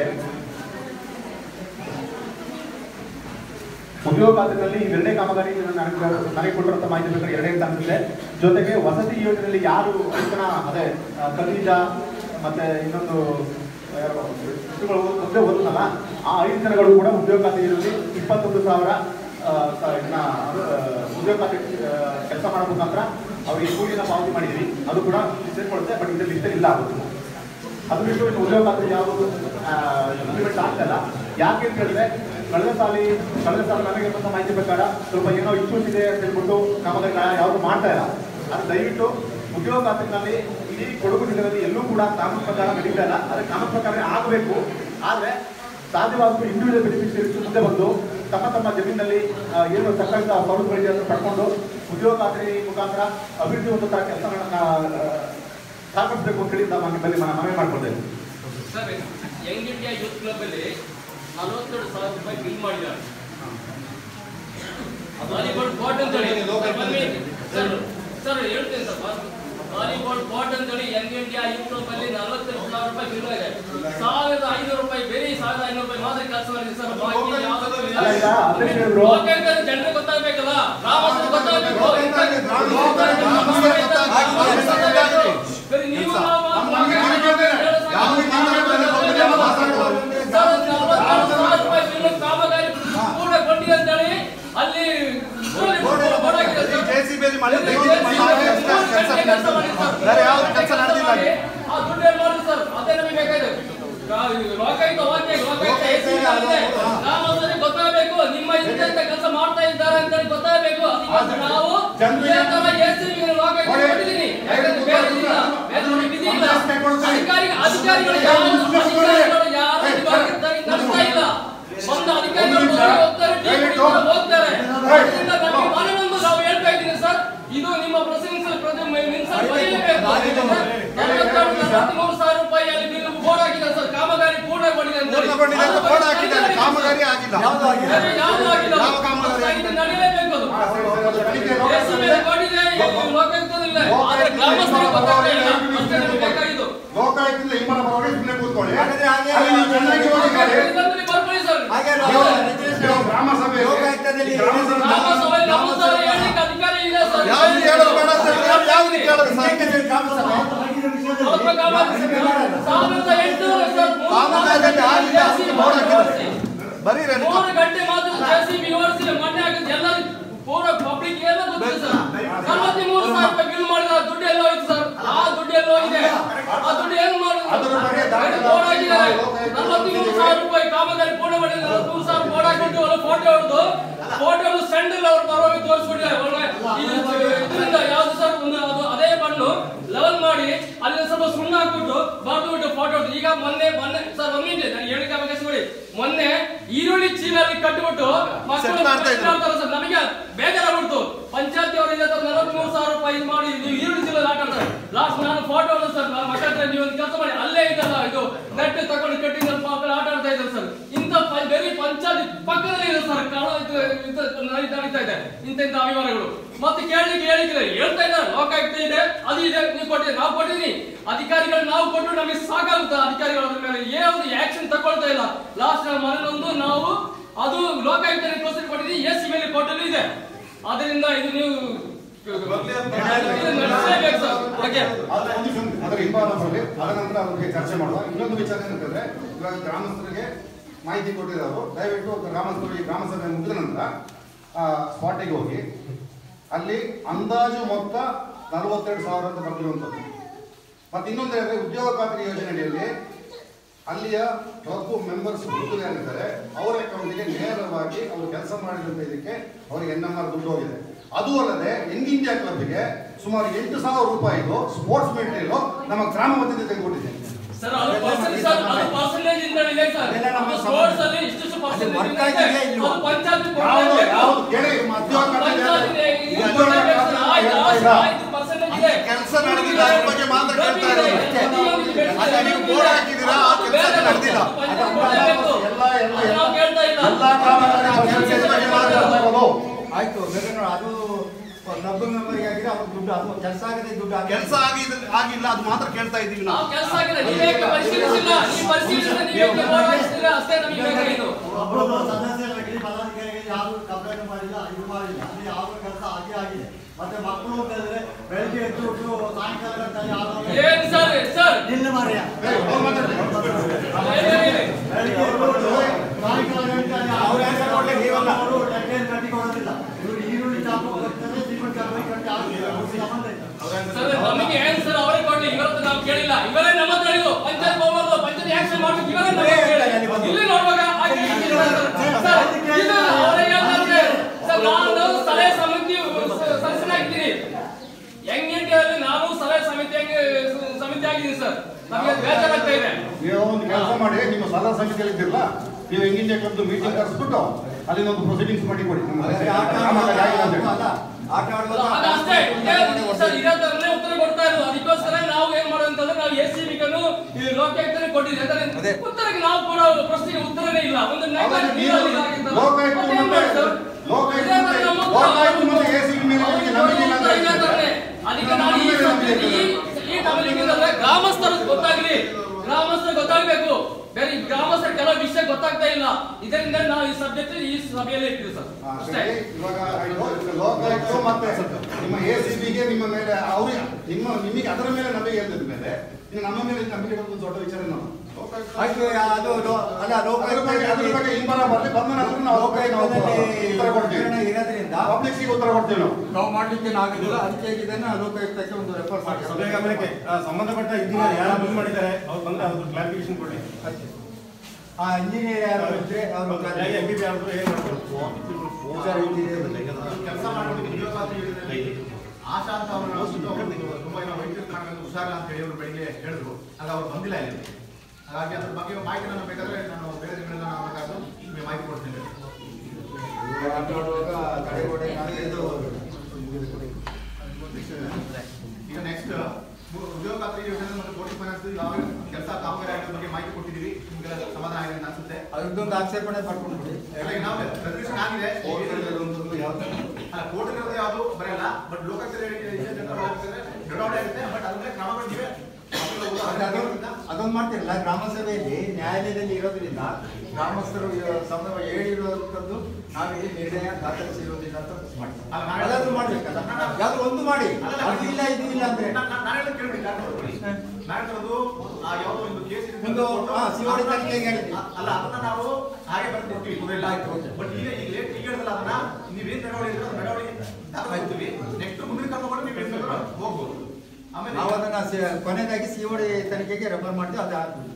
ಉದ್ಯೋಗ ಖಾತೆಯಲ್ಲಿ ಇವೆರಡೇ ಕಾಮಗಾರಿ ನನಗೆ ಕೊಟ್ಟಿರುವಂತ ಮಾಹಿತಿ ಬೇಕಾದ್ರೆ 2 ಅಂತ ಅನಿಸುತ್ತೆ. ಜೊತೆಗೆ ವಸತಿ ಯೋಜನೆಯಲ್ಲಿ ಯಾರು ಅದೇ ಖದೀಜ ಮತ್ತೆ ಇನ್ನೊಂದು ಮುಂದೆ ಓದುತ್ತಲ್ಲ ಆ 5 ಜನಗಳು ಕೂಡ ಉದ್ಯೋಗ ಖಾತೆಯಲ್ಲಿ 21,000 ಉದ್ಯೋಗ ಖಾತೆ ಕೆಲಸ ಮಾಡೋ ಮುಖಾಂತರ ಅವರಿಗೆ ಕೂಲಿನ ಪಾವತಿ ಮಾಡಿದ್ವಿ, ಅದು ಕೂಡ ಸೇರ್ಕೊಳ್ಳುತ್ತೆ. ಬಟ್ ಇದರಲ್ಲಿ ಲಿಸ್ಟಲ್ಲಿ ಇಲ್ಲ ಆಗುತ್ತೆ. ಅದು ಬಿಟ್ಟು ಇನ್ನು ಉದ್ಯೋಗ ಖಾತೆ ಯಾವುದು ಇಂಪ್ಲಿಮೆಂಟ್ ಆಗ್ತಲ್ಲ. ಯಾಕೆ ಅಂತ ಹೇಳಿದ್ರೆ ಕಳೆದ ಸಾಲ ನನಗೆ ಬಂದ ಮಾಹಿತಿ ಪ್ರಕಾರ ಸ್ವಲ್ಪ ಏನೋ ಇಶ್ಯೂಸ್ ಇದೆ ಅಂತ ಹೇಳ್ಬಿಟ್ಟು ಕಾಮಗಾರಿ ಯಾವುದು ಮಾಡ್ತಾ ಇಲ್ಲ. ಅದು ದಯವಿಟ್ಟು ಉದ್ಯೋಗ ಖಾತೆನಲ್ಲಿ ಇಡೀ ಕೊಡಗು ಜಿಲ್ಲೆಯಲ್ಲಿ ಎಲ್ಲೂ ಕೂಡ ಕಾನೂನು ಪ್ರಕಾರ ನಡೀತಾ ಇಲ್ಲ. ಅದಕ್ಕೆ ಕಾನೂನು ಪ್ರಕಾರ ಆಗಬೇಕು. ಆದರೆ ಸಾಧ್ಯವಾದಷ್ಟು ಇಂಡಿವಿಜುವಲ್ ಬೆನಿಫಿಷರೀಸ್ ಮುಂದೆ ಬಂದು ತಮ್ಮ ಜಮೀನಲ್ಲಿ ಏನು ಸರ್ಕಾರದ ಸವಲತ್ತುಗಳಿದೆ ಅದನ್ನು ಪಡ್ಕೊಂಡು ಉದ್ಯೋಗ ಖಾತೆ ಮುಖಾಂತರ ಅಭಿವೃದ್ಧಿ ಒಂದು ಕೆಲಸಗಳನ್ನ ಸಾಗಿಸಬೇಕು ಅಂತ ಹೇಳಿ ನಮ್ಮಲ್ಲಿ ಮನವಿ ಮಾಡ್ಕೊಳ್ತೇವೆ. Sir, young India youth club ಅಲ್ಲಿ 42,000 ರೂಪಾಯಿ ಬಿಲ್ ಮಾಡಿದ್ದಾರೆ. ವಾಲಿಬಾಲ್ ಕೋರ್ಟ್ ಅಂತ ಹೇಳಿ ಸರ್ ಹೇಳ್ತೇನೆ ಸರ್, ವಾಲಿಬಾಲ್ ಕೋರ್ಟ್ ಅಂತ ಹೇಳಿ ಯಂಗ್ ಇಂಡಿಯಾ ಯೂತ್ ಕ್ಲಬ್ ಅಲ್ಲಿ 42,000 ರೂಪಾಯಿ ಬಿಲ್ ಇದೆ. 1,500 ರೂಪಾಯಿ ಬೇರೆ 1,500 ರೂಪಾಯಿ ಮಾತ್ರ ಕೆಲಸ ಮಾಡಿದೆ ಸರ್. ಜನರಿಗೆ ಗೊತ್ತಾಗಬೇಕಲ್ಲ, ಗ್ರಾಮಸ್ಥರಿಗೆ ಗೊತ್ತಾಗಬೇಕು. ನೀವು ಕಾಮಗಾರಿ ಪೂರ್ಣಗೊಂಡಿದೆ ಅಂತ ಹೇಳಿ ಅಲ್ಲಿ ಸರ್ ಅದೇ ನಮಗೆ ಬೇಕಾಗಿದೆ. ಲೋಕಾಯುಕ್ತ ಗ್ರಾಮಸ್ಥರಿಗೆ ಗೊತ್ತಾಗಬೇಕು ನಿಮ್ಮ ಇಂಥ ಕೆಲಸ ಮಾಡ್ತಾ ಇದ್ದಾರೆ ಅಂತ ಹೇಳಿ ಗೊತ್ತಾಗಬೇಕು. ನಾವು ಅಧಿಕಾರಿಗಳು ಇಲ್ಲ, ಒಂದು ಅಧಿಕಾರಿಗಳು ಹೋಗ್ತಾರೆ. ನಾವು ಹೇಳ್ತಾ ಇದ್ದೀನಿ ಸರ್, ಇದು ನಿಮ್ಮ ಪ್ರೊಸೀಡಿಂಗ್ಸ್ ಬರೀಲೇಬೇಕು. 43,000 ರೂಪಾಯಿ ಅಲ್ಲಿ ಬಿಲ್ ಬೋರ್ಡ್ ಹಾಕಿದ್ದಾರೆ ಸರ್. ಕಾಮಗಾರಿ ಪೂರ್ಣಗೊಂಡಿದೆ ಅಂತ ಕಾಮಗಾರಿ ಆಗಿಲ್ಲ, ಯಾವುದು ಆಗಿಲ್ಲ, ನಡೀಲೇಬೇಕು. ಲೋಕಾಯುಕ್ತದಿಲ್ಲ, ಆದ್ರೆ ಗ್ರಾಮಸ್ಥರಿಗೆ ಗೊತ್ತಾಗ್ತಾ ಇಲ್ಲ. ಅಷ್ಟೇ ನಮಗೆ ಬೇಕಾಗಿದ್ದು. ಲೋಕಾಯುಕ್ತದಿಂದ ಇಮ್ಮನ ಬರೋರಿಗೆ ಸುಮ್ಮನೆ ಕೂತ್ಕೊಳ್ಳಿ. ಗ್ರಾಮ ಸಭೆ ಅಧಿಕಾರಿ ಇದೆ ಸರ್. ಸರ್ 43,000 ರೂಪಾಯಿ ಬಿಲ್ ಮಾಡಿದ ದುಡ್ಡು ಎಲ್ಲ ಹೋಯ್ತು ಸರ್. ಆ ದುಡ್ಡು ಎಲ್ಲ ಹೋಗಿದೆ. ಆ ದುಡ್ಡು ಏನು ಮಾಡಿದ್ರು? 43,000 ರೂಪಾಯಿ ಕಾಮಗಾರಿ ಪೂರ್ಣ ಮಾಡಿದ 43,000 ಬೋರ್ಡ್ ಹಾಕಿಟ್ಟು ಫೋಟೋ ಹೊಡೆದು ಸೆಂಟ್ರಲ್ ಅವ್ರು ಪರವಾಗಿ ತೋರಿಸ್ಬಿಟ್ಟಿದ್ದಾರೆ. ಇದರಿಂದ ಯಾವ್ದು ಸರ್ ಒಂದು ಅದು ಅದೇ ಮಣ್ಣು ಲೆವೆಲ್ ಮಾಡಿ ಅಲ್ಲಿ ಸ್ವಲ್ಪ ಸುಣ್ಣ ಹಾಕ್ಬಿಟ್ಟು ಬರ್ದು ಬಿಟ್ಟು ಫೋಟೋ ಹೊಡೆದು. ಈಗ ಮೊನ್ನೆ ಸರ್ ಒಂದಿದೆ ನಾನು ಹೇಳಿಕೆ ಅವಕಾಶ ಕೊಡಿ. ಮೊನ್ನೆ ಈರುಳ್ಳಿ ಚೀಲಲ್ಲಿ ಕಟ್ಟಿಬಿಟ್ಟು ಮಕ್ಕಳು ಸರ್ ನಮಗೆ ಬೇಜಾರಾಗ್ಬಿಡ್ತು. ಪಂಚಾಯತಿ ಅವರಿಂದ 43,000 ರೂಪಾಯಿ ಇದು ಮಾಡಿ ಇದು ಈರುಳ್ಳಿ ಚೀಲಲ್ಲಿ ಆಟ ಆಡ್ತಾರೆ. ಲಾಸ್ಟ್ ನಾನು ಫೋಟೋ ಹೊಡೆದು ಸರ್ ನನ್ನ ಮಕ್ಕಳ ಹತ್ರ ನೀವು ಒಂದು ಕೆಲಸ ಮಾಡಿ ಅಲ್ಲೇ ಇದಲ್ಲ ಇದು ನೆಟ್ ತಗೊಂಡು ಕಟ್ಟಿ ನನ್ನ ಮಕ್ಕಳು ಆಟ ಆಡ್ತಾ ಇದ್ದಾರೆ ಸರ್. ಇಂಥ ಬರೀ ಪಂಚಾಯತಿ ಪಕ್ಕದಲ್ಲಿ ಇದೆ ಸರ್ ನಡೀತಾ ಇದೆ ಇಂಥ ಅಭಿಮಾನಗಳು. ಮತ್ತೆ ಕೇಳಲಿಕ್ಕೆ ಹೇಳ್ತಾ ಇದ್ದಾರೆ ಲೋಕಾಯುಕ್ತ ಇದೆ ಅದು ಇದೆ ನೀವು ಕೊಟ್ಟಿದ್ದೀರಿ ನಾವು ಕೊಟ್ಟಿದ್ದೀನಿ ಅಧಿಕಾರಿಗಳು ನಾವು ಕೊಟ್ಟು ನಮಗೆ ಸಾಕಾಗುತ್ತೆ. ಅಧಿಕಾರಿಗಳ ಮೇಲೆ ಯಾವ್ದು ಆಕ್ಷನ್ ತಗೊಳ್ತಾ ಇಲ್ಲ. ಲಾಸ್ಟ್ ಮನೆಯೊಂದು ನಾವು ಅದು ಲೋಕಾಯುಕ್ತ ಕ್ಲೋಸ್ ಕೊಟ್ಟಿದ್ದೀವಿ ಎಸ್ ಮೇಲೆ ಕೊಟ್ಟಲು ಇದೆ. ಅದರಿಂದ ಇದು ನೀವು ನಡೆಸಲೇಬೇಕು ಸರ್. ಅದರ ಹಿಂಭಾಗದಲ್ಲಿ ಅದ ನಂತರ ಅದ್ರ ಬಗ್ಗೆ ಚರ್ಚೆ ಮಾಡುವ. ಇನ್ನೊಂದು ವಿಚಾರ ಏನಂತಂದ್ರೆ ಇವಾಗ ಗ್ರಾಮಸ್ಥರಿಗೆ ಮಾಹಿತಿ ಕೊಟ್ಟಿರೋರು ದಯವಿಟ್ಟು ಗ್ರಾಮಸ್ಥರಿಗೆ ಗ್ರಾಮ ಸಭೆ ಮುಗಿದ ನಂತರ ಸ್ಪಾಟಿಗೆ ಹೋಗಿ ಅಲ್ಲಿ ಅಂದಾಜು ಮೊತ್ತ 42,000 ಅಂತ ಬರ್ತಿರುವಂಥದ್ದು. ಮತ್ತೆ ಇನ್ನೊಂದು ಹೇಳಿದ್ರೆ ಉದ್ಯೋಗ ಖಾತ್ರಿ ಯೋಜನೆಯಲ್ಲಿ ಅಲ್ಲಿಯ ಕ್ಲಬ್ ಮೆಂಬರ್ಸ್ ಏನಿದ್ದಾರೆ ಅವರ ಅಕೌಂಟಿಗೆ ನೇರವಾಗಿ ಅವರು ಕೆಲಸ ಮಾಡಿದಂತ ಇದಕ್ಕೆ ಅವರಿಗೆ NMR ದುಡ್ಡು ಹೋಗಿದೆ. ಅದು ಅಲ್ಲದೆ ಯಂಗ್ ಇಂಡಿಯಾ ಕ್ಲಬ್ಗೆ ಸುಮಾರು 8,000 ರೂಪಾಯಿದು ಸ್ಪೋರ್ಟ್ಸ್ ಮೆಟೀರಿಯಲ್ ನಮ್ಮ ಗ್ರಾಮ ವತಿಯಿಂದ ತೆಗೆದುಕೊಟ್ಟಿದೆ. ಸರ್ ಅದು ಪರ್ಸೆಂಟೇಜ್ ಇಂದ ಇದೆ ಸರ್. ನಮ್ಮ ಸ್ಪೋರ್ಟ್ಸ್ ಅಲ್ಲಿ ಇಷ್ಟು ಪರ್ಸೆಂಟೇಜ್ ಇದೆ. ಅದು ಪಂಚಾಯತ್ ಕೆಲಸ ನಡೆದಿಲ್ಲ ಅದ್ರ ಬಗ್ಗೆ ಮಾತ್ರ ಕೇಳ್ತಾ ಇರೋದು. ನೀವು ಬೋರ್ಡ್ ಹಾಕಿದ್ದೀರಾ ಆ ಕೆಲಸ ನಡೆದಿಲ್ಲ. ಆಯ್ತು ಅದು ಕ್ಲಬ್ ಮೆಂಬರ್ಗೆ ಆಗಿದೆ ಅವ್ರ ದುಡ್ಡು ಅದು ಕೆಲಸ ಆಗದೆ ದುಡ್ಡು ಕೆಲಸ ಆಗಿಲ್ಲ ಅದು ಮಾತ್ರ ಕೇಳ್ತಾ ಇದ್ದೀವಿ ನಾವು. ಕೆಲಸ ಆಗಿದೆ ನೀವೇಕೆ ಪರಿಶೀಲಿಸಿಲ್ಲ? ನೀವು ಪರಿಶೀಲಿಸಿದ್ರೆ ನೀವೇಕೆ ಮಾಡಿಸ್ತೀರಾ ಅಷ್ಟೇ ನಮಗೆ ಬೇಕಾಗಿತ್ತು. ಒಬ್ಬರು ಸದಸ್ಯರಾಗಿ ಪದಾಧಿಕಾರಿಗಳಿಗೆ ಯಾರು ಕಂಪ್ಲೇಂಟ್ ಮಾಡಿಲ್ಲ ಇದು ಮಾಡಿಲ್ಲ ಅಲ್ಲಿ ಯಾವ ಕೆಲಸ ಆಗಿದೆ. ಮತ್ತೆ ಮಕ್ಕಳು ಅಂತ ಹೇಳಿದ್ರೆ ಬೆಳಗ್ಗೆ ಎದ್ದು ಸಾಯಂಕಾಲ ಗಂಟೆ ಏನು ಸರ್ ಸರ್ ನಿನ್ನ ಮಾರ್ಯ ಬೆಳಗ್ಗೆ ಸಾಯಂಕಾಲ ಗಂಟೆ ಅವರು ಟೆಕ್ನೇನ್ ಕಟ್ಟಿ ಕೊಡೋದಿಲ್ಲ. ಇವರು ಈರುಳ್ಳಿ ಚಾಪು ಕಟ್ತಾರೆ ಸಿಮೆಂಟ್ ಚಾಪು ಕಟ್ಟಿ ಸಂಬಂಧ ಇಲ್ಲ ಸರ್. ನಮಗೆ ಏನು ಸರ್ ಅವರೇ ಕೊಡ್ಲಿ ಇವತ್ತು ನಾವು ಕೇಳಿಲ್ಲ. ಇವರೇ ನಮ್ಮ ಹತ್ರ ಹೇಳಿದ್ರು ಪಂಚಾಯತ್ ಹೋಗ್ಬಾರ್ದು ಪಂಚಾಯತ್ ಆಕ್ಷನ್ ಮಾಡ್ಬೇಕು ಇವರೇ ಇಲ್ಲಿ ನೋಡುವಾಗ ಅವರೇ ಹೇಳ್ತಾರೆ ಸರ್ ನಾನು ಸಲಹೆ ಸಮಿತಿ ಸದಸ್ಯನಾಗಿದ್ದೀನಿ. ಯಂಗ್ ಇಂಡಿಯಾದಲ್ಲಿ ನಾನು ಸಲಹೆ ಸಮಿತಿ ಆಗಿದ್ದೀನಿ ಸರ್. ನಮಗೆ ಬೇಜಾರಾಗ್ತಾ ಇದೆ. ನೀವು ಒಂದು ಕೆಲಸ ಮಾಡಿ ನಿಮ್ಮ ಸಲಹಾ ಸಮಿತಿಯಲ್ಲಿ ಇದ್ದಿರಲ್ಲ ನೀವು ಯಂಗ್ ಇಂಡಿಯಾ ಕ್ಲಬ್ ಮೀಟಿಂಗ್ ಕರೆಸ್ಬಿಟ್ಟು ಅಲ್ಲಿಂದ ಒಂದು ಪ್ರೊಸೀಡಿಂಗ್ಸ್ ಮಾಡಿ ಕೊಡಿ. ಅಷ್ಟೇ ಸರ್ ಇದೇ ತರನೇ ಉತ್ತರ ಕೊಡ್ತಾ ಇರೋದು. ಅದಕ್ಕೋಸ್ಕರ ನಾವು ಏನ್ ಮಾಡೋದು ಅಂತಂದ್ರೆ ನಾವು ಎಸಿಬಿಗನ್ನು ಈ ಲೋಕಾಯುಕ್ತನೇ ಕೊಟ್ಟಿದ್ದೀವಿ. ಉತ್ತರಕ್ಕೆ ನಾವು ಕೊಡೋ ಪ್ರಶ್ನೆಗೆ ಉತ್ತರನೇ ಇಲ್ಲ. ಒಂದು ಅದಕ್ಕೆ ನಾನು ಈ ಗ್ರಾಮಸ್ಥರು ಗೊತ್ತಾಗ್ಲಿ, ಗ್ರಾಮಸ್ಥರು ಗೊತ್ತಾಗ್ಬೇಕು. ಬೇರೆ ಗ್ರಾಮಸ್ಥರು ಕೆಲವು ವಿಷಯ ಗೊತ್ತಾಗ್ತಾ ಇಲ್ಲ. ಇದರಿಂದ ನಾವು ಈ ಸಬ್ಜೆಕ್ಟ್ ಈ ಸಭೆಯಲ್ಲಿ ಇರ್ತೀವಿ ಸರ್. ಅಷ್ಟೇ. ಇವಾಗ ಲೋಕಾಯುಕ್ತ ಮತ್ತೆ ನಿಮ್ಮ ACBಗೆ ನಿಮ್ಮ ಮೇಲೆ ಅವ್ರಿಗೆ ನಿಮಗೆ ಅದರ ಮೇಲೆ ನಂಬಿಕೆ ಇಲ್ಲದ ಮೇಲೆ ಇನ್ನು ನಮ್ಮ ಮೇಲೆ ನಂಬಿಕೆ ಇರೋದು ದೊಡ್ಡ ವಿಚಾರ. ನಾವು ನಾವು ಮಾಡ್ಲಿಕ್ಕೆ ಆಗುದಿಲ್ಲ. ಅದಕ್ಕೆ ಇದನ್ನ ಲೋಕಾಯುಕ್ತಕ್ಕೆ ಒಂದು ರೆಫರ್ ಮಾಡಿ ಸಭೆ ಗಮನಕ್ಕೆ ಸಂಬಂಧಪಟ್ಟ ಇಂಜಿನಿಯರ್ ಯಾರು ಬಿಲ್ ಮಾಡಿದ್ದಾರೆ ಅವ್ರು ಬಂದು ಅದ್ರ ಕ್ಲಾರಿಫಿಕೇಶನ್ ಕೊಡಿ. ಆ ಇಂಜಿನಿಯರ್ ಯಾರು ಇದ್ರೆ ಅವರು MBB ಯಾರು ಏನು ಮಾಡ್ತಾರೆ ಕೆಲಸ ಮಾಡೋದಕ್ಕೆ ಉದ್ಯೋಗ ಆಶಾ ಅಂತ ಅವರು ತುಂಬಾ ವೈದ್ಯರು ಕಾಣಬೇಕು ಹುಷಾರಿಲ್ಲ ಅಂತ ಹೇಳಿ ಅವರು ಬೆಳಿಗ್ಗೆ ಹೇಳಿದ್ರು. ಆಗ ಅವ್ರು ಬಂದಿಲ್ಲ ಇಲ್ಲಿ. ಹಾಗಾಗಿ ಅದ್ರ ಬಗ್ಗೆ ಮಾಹಿತಿ ನಾನು ಬೇಕಾದ್ರೆ ನಾನು ಬೇರೆ ದಿನಗಳಲ್ಲಿ ನಾನು ಬೇಕಾದ್ರೂ ಮಾಹಿತಿ ಕೊಡ್ತೀನಿ. ಈಗ ನೆಕ್ಸ್ಟ್ ಉದ್ಯೋಗ ಖಾತ್ರಿ ಯೋಜನೆ ಮತ್ತು ಪೊಲೀಸ್ ಫೈನಾನ್ಸ್ ಯಾವ ಕೆಲಸ ಕಾಮಗಾರಿ ಆಗಿರೋ ಬಗ್ಗೆ ಮಾಹಿತಿ ಕೊಟ್ಟಿದ್ದೀವಿ. ನಿಮ್ಗೆಲ್ಲ ಸಮಾಧಾನ ಆಗಿದೆ ಅಂತ ಅನ್ಸುತ್ತೆ. ಅದೊಂದು ಆಕ್ಷೇಪಣೆ ಪಡ್ಕೊಂಡು ನಾವು ರೆಸಲ್ಯೂಷನ್ ಆಗಿದೆ. ಅಲ್ಲ ಕೋರ್ಟ್ ಇರೋದು ಯಾವುದು ಬರಲ್ಲ. ಬಟ್ ಲೋಕಾಯುಕ್ತ ದೊಡ್ಡವಡೆ ಆಗುತ್ತೆ. ಬಟ್ ಅದ್ರ ಕ್ರಮಗಳು ನೀವೇ ಅದೊಂದು ಮಾಡ್ತಿರಲ್ಲ. ಗ್ರಾಮ ಸಭೆಯಲ್ಲಿ ನ್ಯಾಯಾಲಯದಲ್ಲಿ ಇರೋದ್ರಿಂದ ಗ್ರಾಮಸ್ಥರು ಹೇಳಿರುವಂತದ್ದು ನಾವಿಲ್ಲಿ ನಿರ್ಣಯ ದಾಖಲಿಸಿರುವುದಿಲ್ಲ ಅಂತ ಮಾಡ್ತೀವಿ. ಅದಾದ್ರೂ ಮಾಡ್ಬೇಕಲ್ಲ. ಯಾವ್ದು ಒಂದು ಮಾಡಿ ಅದು ಇಲ್ಲ ಇದು ಇಲ್ಲ ಅಂದ್ರೆ ನಾನೆಲ್ಲ ಕೇಳ್ಬಿಡಿ. ನಾಡಿರೋದು ಯಾವುದೋ ಒಂದು ಕೇಸ್ ಸಿಒಡಿ ತನಿಖೆಗೆ ಹೇಳಿದ್ವಿ. ಅಲ್ಲ ಅದನ್ನ ನಾವು ಹಾಗೆ ಬರ್ದು ಕೊಡ್ತೀವಿ. ಬಟ್ ಈಗ ಲೇಟ್ ಈಗ ಹೇಳಿದ್ರಲ್ಲ ಅದನ್ನ ನೀವೇನ್ ನಡವಳಿಕೆ ದಾಖಲಿಸ್ತೀವಿ. ನೆಕ್ಸ್ಟ್ ಮುಂದಿನ ಕ್ರಮಗಳು ನೀವು ಏನ್ ಬೇಕಾದ್ರೂ ಹೋಗ್ಬೋದು. ಆಮೇಲೆ ನಾವು ಅದನ್ನ ಕೊನೆಯದಾಗಿ COD ತನಿಖೆಗೆ ರೆಫರ್ ಮಾಡ್ತೀವಿ. ಅದು ಅವರು